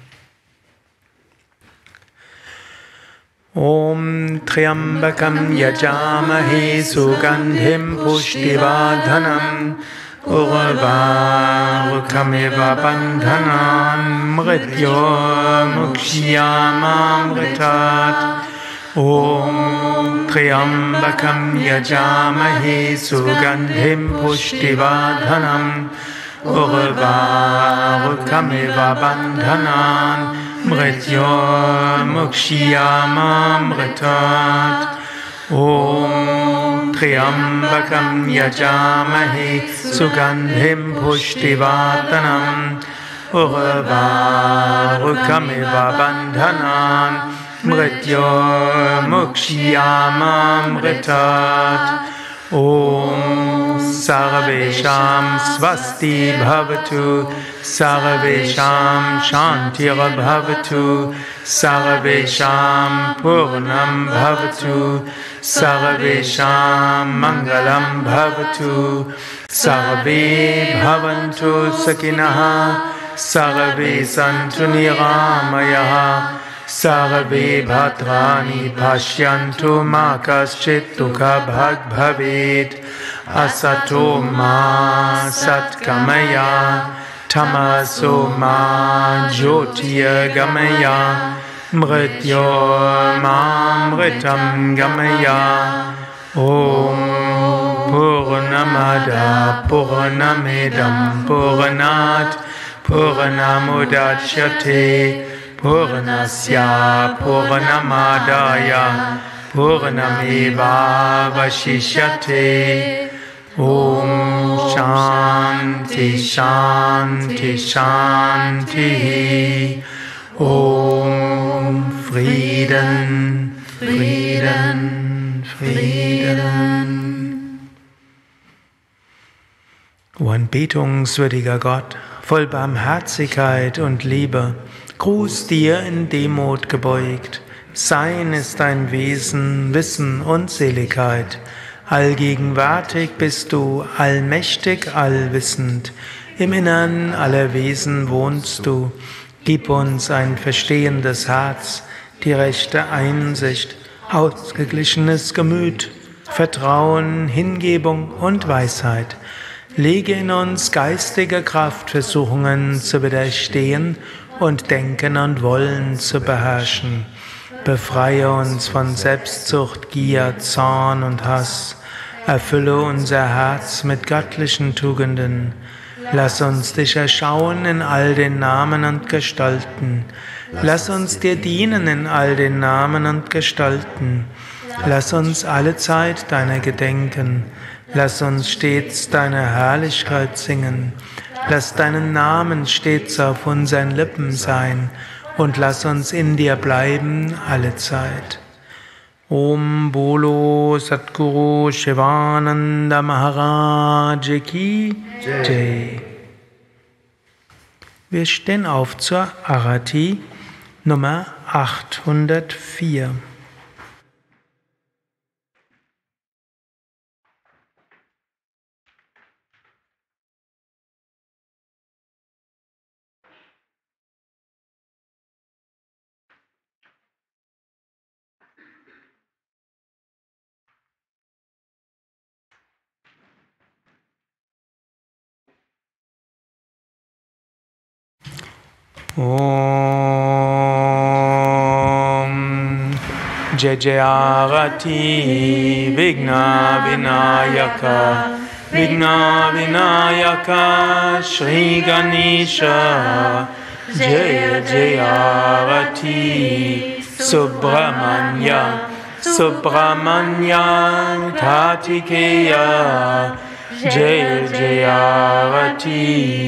Om Triambakam Yajamahe Sugandhim Pushtivardhanam Urvarukamiva Bandhanan Mrityomukshiyamamritat. Om Triambakam Yajamahe Sugandhim Pushtivardhanam Urvarukamiva Bandhanan Mrityomukshiyamamritat. Om Triambakam Yajamahe Sugandhim Pushtivardhanam Urvarukamiva Bandhanan Mrityomukshiyamamritat. Om Sarvesham Swasti Bhavatu, Sarvesham Shantir Bhavatu, Sarvesham Purnam Bhavatu, Sarvesham Mangalam Bhavatu, Sarve Bhavantu Sakinaha, Sarve Santu Niramayaha, Sarve Bhadrani Pashyantu Ma Kaschit Dukha Bhag Bhavet. Asato Ma Satgamaya, Tamaso Ma Jyotir Gamaya, Mrityo Ma Mritam Gamaya. Om Purnamada Purnamidam Purnat Purnamudachyate Purnasya Purnamadaya Purnameva Vashishyate. Om Shanti Shanti Shanti. Om Frieden Frieden Frieden. O anbetungswürdiger Gott, voll Barmherzigkeit und Liebe, Gruß dir in Demut gebeugt. Sein ist dein Wesen, Wissen und Seligkeit. Allgegenwärtig bist du, allmächtig, allwissend. Im Innern aller Wesen wohnst du. Gib uns ein verstehendes Herz, die rechte Einsicht, ausgeglichenes Gemüt, Vertrauen, Hingebung und Weisheit. Lege in uns geistige Kraft, Versuchungen zu widerstehen und Denken und Wollen zu beherrschen. Befreie uns von Selbstsucht, Gier, Zorn und Hass. Erfülle unser Herz mit göttlichen Tugenden. Lass uns dich erschauen in all den Namen und Gestalten. Lass uns dir dienen in all den Namen und Gestalten. Lass uns alle Zeit deiner gedenken. Lass uns stets deine Herrlichkeit singen. Lass deinen Namen stets auf unseren Lippen sein. Und lass uns in dir bleiben alle Zeit. Om Bolo Satguru Shivananda Maharaj Ki Jai. Wir stehen auf zur Arati Nummer 804. Om Jai Jai Arati Vigna Vinayaka Vigna Vinayaka Shri Ganesha Jai Jai Arati Subramanya Subramanya Kartikeya Jaya Jayarati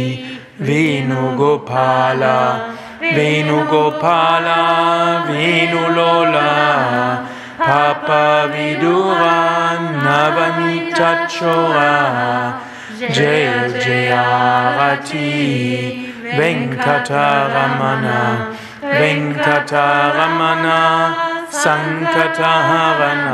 Venugopala Venugopala Venulola Papa Vidura Navanitachora Jaya Jayarati Venkataramana Venkataramana Sankataharana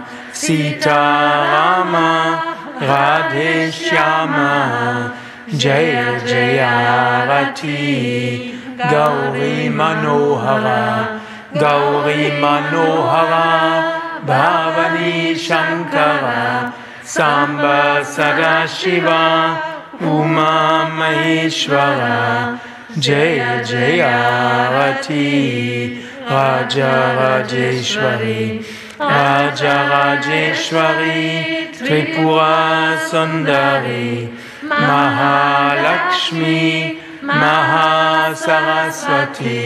Sitarama Radeshyama Jaya Jayarati Gauri Manohara Gauri Manohara Bhavani Shankara Samba Sadashiva Uma Maheshwara Jaya Jayarati Raja Rajeshwari Raja Rajeshwari Tripura Sundari Mahalakshmi Mahasaraswati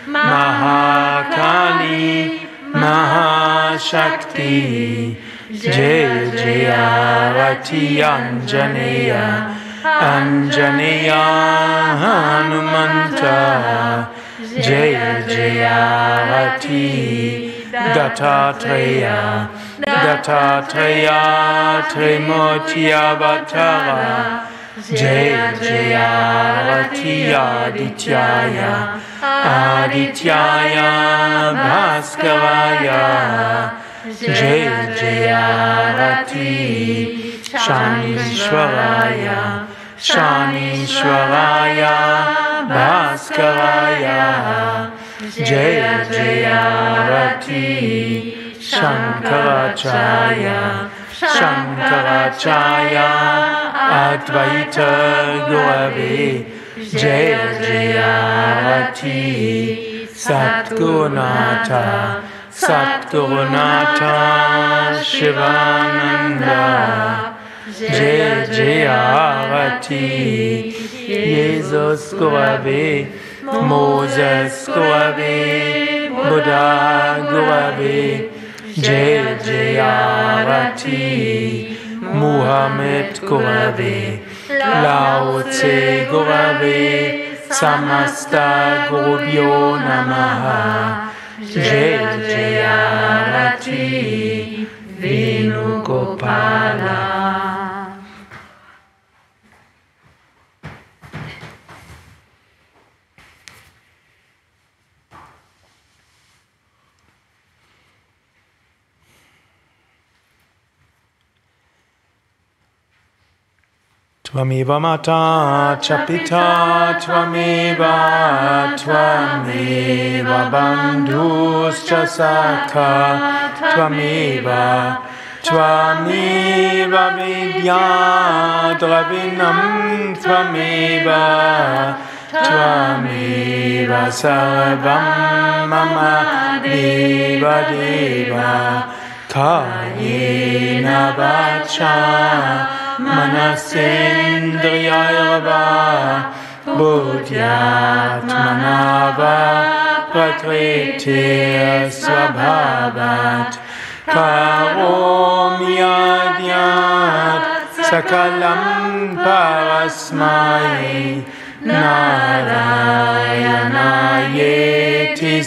Mahakali Mahashakti Jaya Jayarati Anjaneya Anjaneya Hanumanta Jaya Jayarati Dattatreya Dattatreya Trimurti-avatara Jaya Jayarati Adityaya Adityaya Bhaskaraya Jaya Jayarati Shanishwaraya Shanishwaraya Bhaskaraya Jaya Jayarati Shankaracharya Shankaracharya Advaita Gurave Jaya Jayarati Satgurunatha Satgurunatha Shivananda Jaya Jayarati Jesus Gurave Moses Gurave Buddha Gurave Jaya Jayarati Muhammad Gurave Lao Tse Gurave Samasta Gurubhyo Namaha Jaya Jayarati Venugopala. Tvameva mata chapita tvameva tvameva bandhuscha sakha tvameva tvameva vidya dravinam tvameva tvameva sarvam mama deva deva kayena vacha Manasendriyarva Buddhyatmanava Prakritir Svabhavat Karomyadyat Sakalam Parasmai Narayanayeti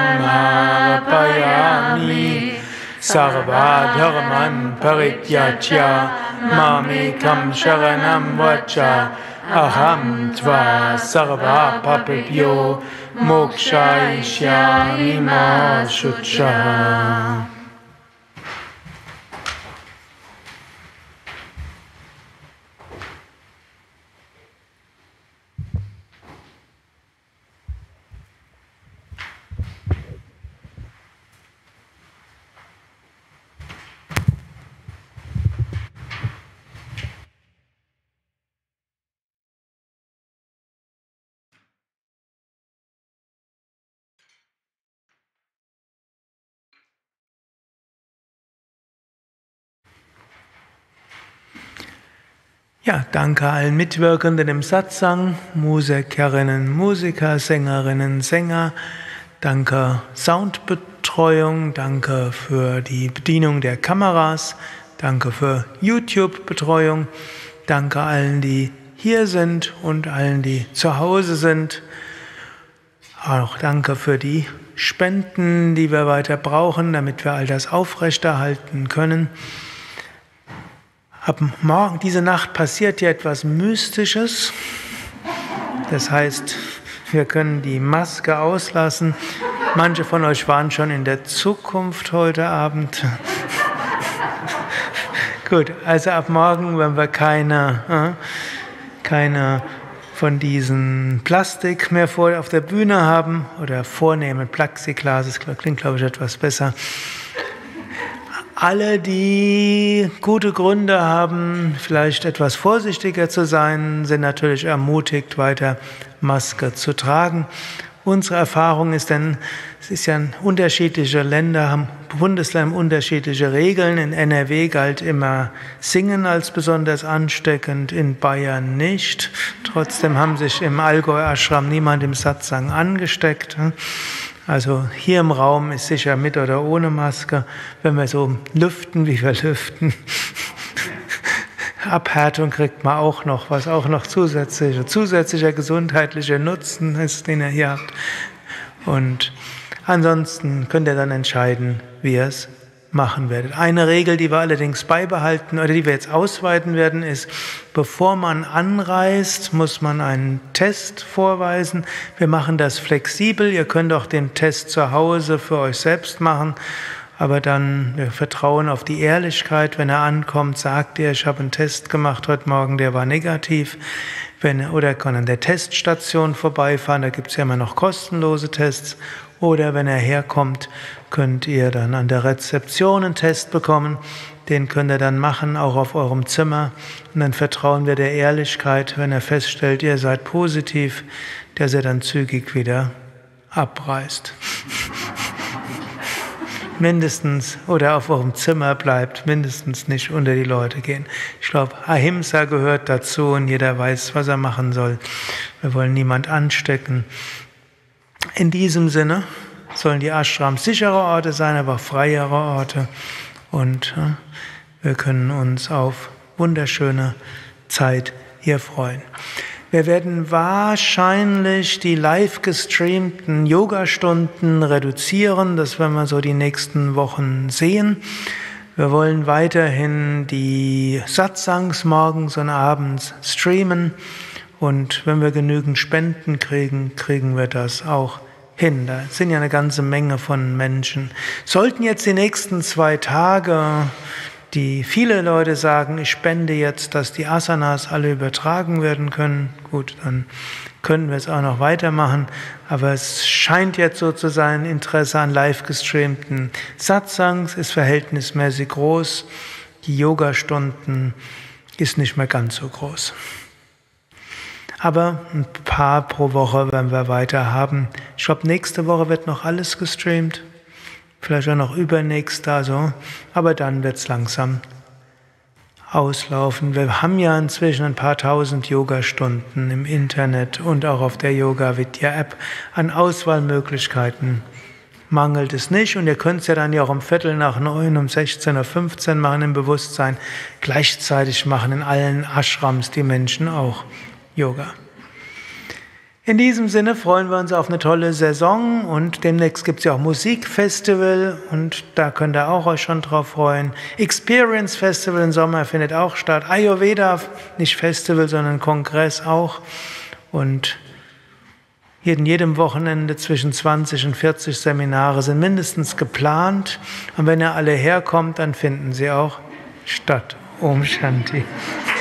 Samarpayami Sarvadharman Parityajya Mamekam Sharanam Vacha Aham Tva Sarva Papebhyo Mokshayishyami Ma Shucha. Ja, danke allen Mitwirkenden im Satsang, Musikerinnen, Musiker, Sängerinnen, Sänger. Danke Soundbetreuung, danke für die Bedienung der Kameras. Danke für YouTube-Betreuung. Danke allen, die hier sind und allen, die zu Hause sind. Auch danke für die Spenden, die wir weiter brauchen, damit wir all das aufrechterhalten können. Ab morgen, diese Nacht, passiert ja etwas Mystisches. Das heißt, wir können die Maske auslassen. Manche von euch waren schon in der Zukunft heute Abend. Gut, also ab morgen, wenn wir keine von diesen Plastik mehr auf der Bühne haben oder vornehmen Plexiglas, das klingt, glaube ich, etwas besser. Alle, die gute Gründe haben, vielleicht etwas vorsichtiger zu sein, sind natürlich ermutigt, weiter Maske zu tragen. Unsere Erfahrung ist denn, es ist ja unterschiedliche Länder, haben Bundesländer unterschiedliche Regeln. In NRW galt immer Singen als besonders ansteckend, in Bayern nicht. Trotzdem haben sich im Allgäu-Ashram niemand im Satsang angesteckt. Also hier im Raum ist sicher mit oder ohne Maske, wenn wir so lüften, wie wir lüften. Abhärtung kriegt man auch noch, was auch noch zusätzlicher gesundheitlicher Nutzen ist, den ihr hier habt. Und ansonsten könnt ihr dann entscheiden, wie ihr es machen werdet. Eine Regel, die wir allerdings beibehalten oder die wir jetzt ausweiten werden, ist, bevor man anreist, muss man einen Test vorweisen. Wir machen das flexibel. Ihr könnt auch den Test zu Hause für euch selbst machen. Aber dann, wir vertrauen auf die Ehrlichkeit. Wenn er ankommt, sagt er, ich habe einen Test gemacht heute Morgen, der war negativ. Oder kann an der Teststation vorbeifahren, da gibt es ja immer noch kostenlose Tests. Oder wenn er herkommt, könnt ihr dann an der Rezeption einen Test bekommen. Den könnt ihr dann machen, auch auf eurem Zimmer. Und dann vertrauen wir der Ehrlichkeit, wenn er feststellt, ihr seid positiv, dass er dann zügig wieder abreist. Mindestens oder auf eurem Zimmer bleibt, mindestens nicht unter die Leute gehen. Ich glaube, Ahimsa gehört dazu und jeder weiß, was er machen soll. Wir wollen niemand anstecken. In diesem Sinne sollen die Ashrams sichere Orte sein, aber auch freiere Orte. Und wir können uns auf wunderschöne Zeit hier freuen. Wir werden wahrscheinlich die live gestreamten Yoga-Stunden reduzieren. Das werden wir so die nächsten Wochen sehen. Wir wollen weiterhin die Satsangs morgens und abends streamen. Und wenn wir genügend Spenden kriegen, kriegen wir das auch hin. Da sind ja eine ganze Menge von Menschen. Sollten jetzt die nächsten 2 Tage viele Leute sagen, ich spende jetzt, dass die Asanas alle übertragen werden können. Gut, dann können wir es auch noch weitermachen. Aber es scheint jetzt so zu sein, Interesse an live gestreamten Satsangs ist verhältnismäßig groß. Die Yoga-Stunden ist nicht mehr ganz so groß. Aber ein paar pro Woche werden wir weiter haben. Ich glaube, nächste Woche wird noch alles gestreamt. Vielleicht auch noch übernächste, aber dann wird es langsam auslaufen. Wir haben ja inzwischen ein paar tausend Yoga-Stunden im Internet und auch auf der Yoga Vidya App. An Auswahlmöglichkeiten mangelt es nicht und ihr könnt es ja dann auch um 8:45, um 16:15 Uhr machen im Bewusstsein. Gleichzeitig machen in allen Ashrams die Menschen auch Yoga. In diesem Sinne freuen wir uns auf eine tolle Saison und demnächst gibt es ja auch Musikfestival und da könnt ihr auch euch schon drauf freuen. Experience Festival im Sommer findet auch statt. Ayurveda, nicht Festival, sondern Kongress auch. Und in jedem Wochenende zwischen 20 und 40 Seminare sind mindestens geplant. Und wenn ihr alle herkommt, dann finden sie auch statt. Om Shanti.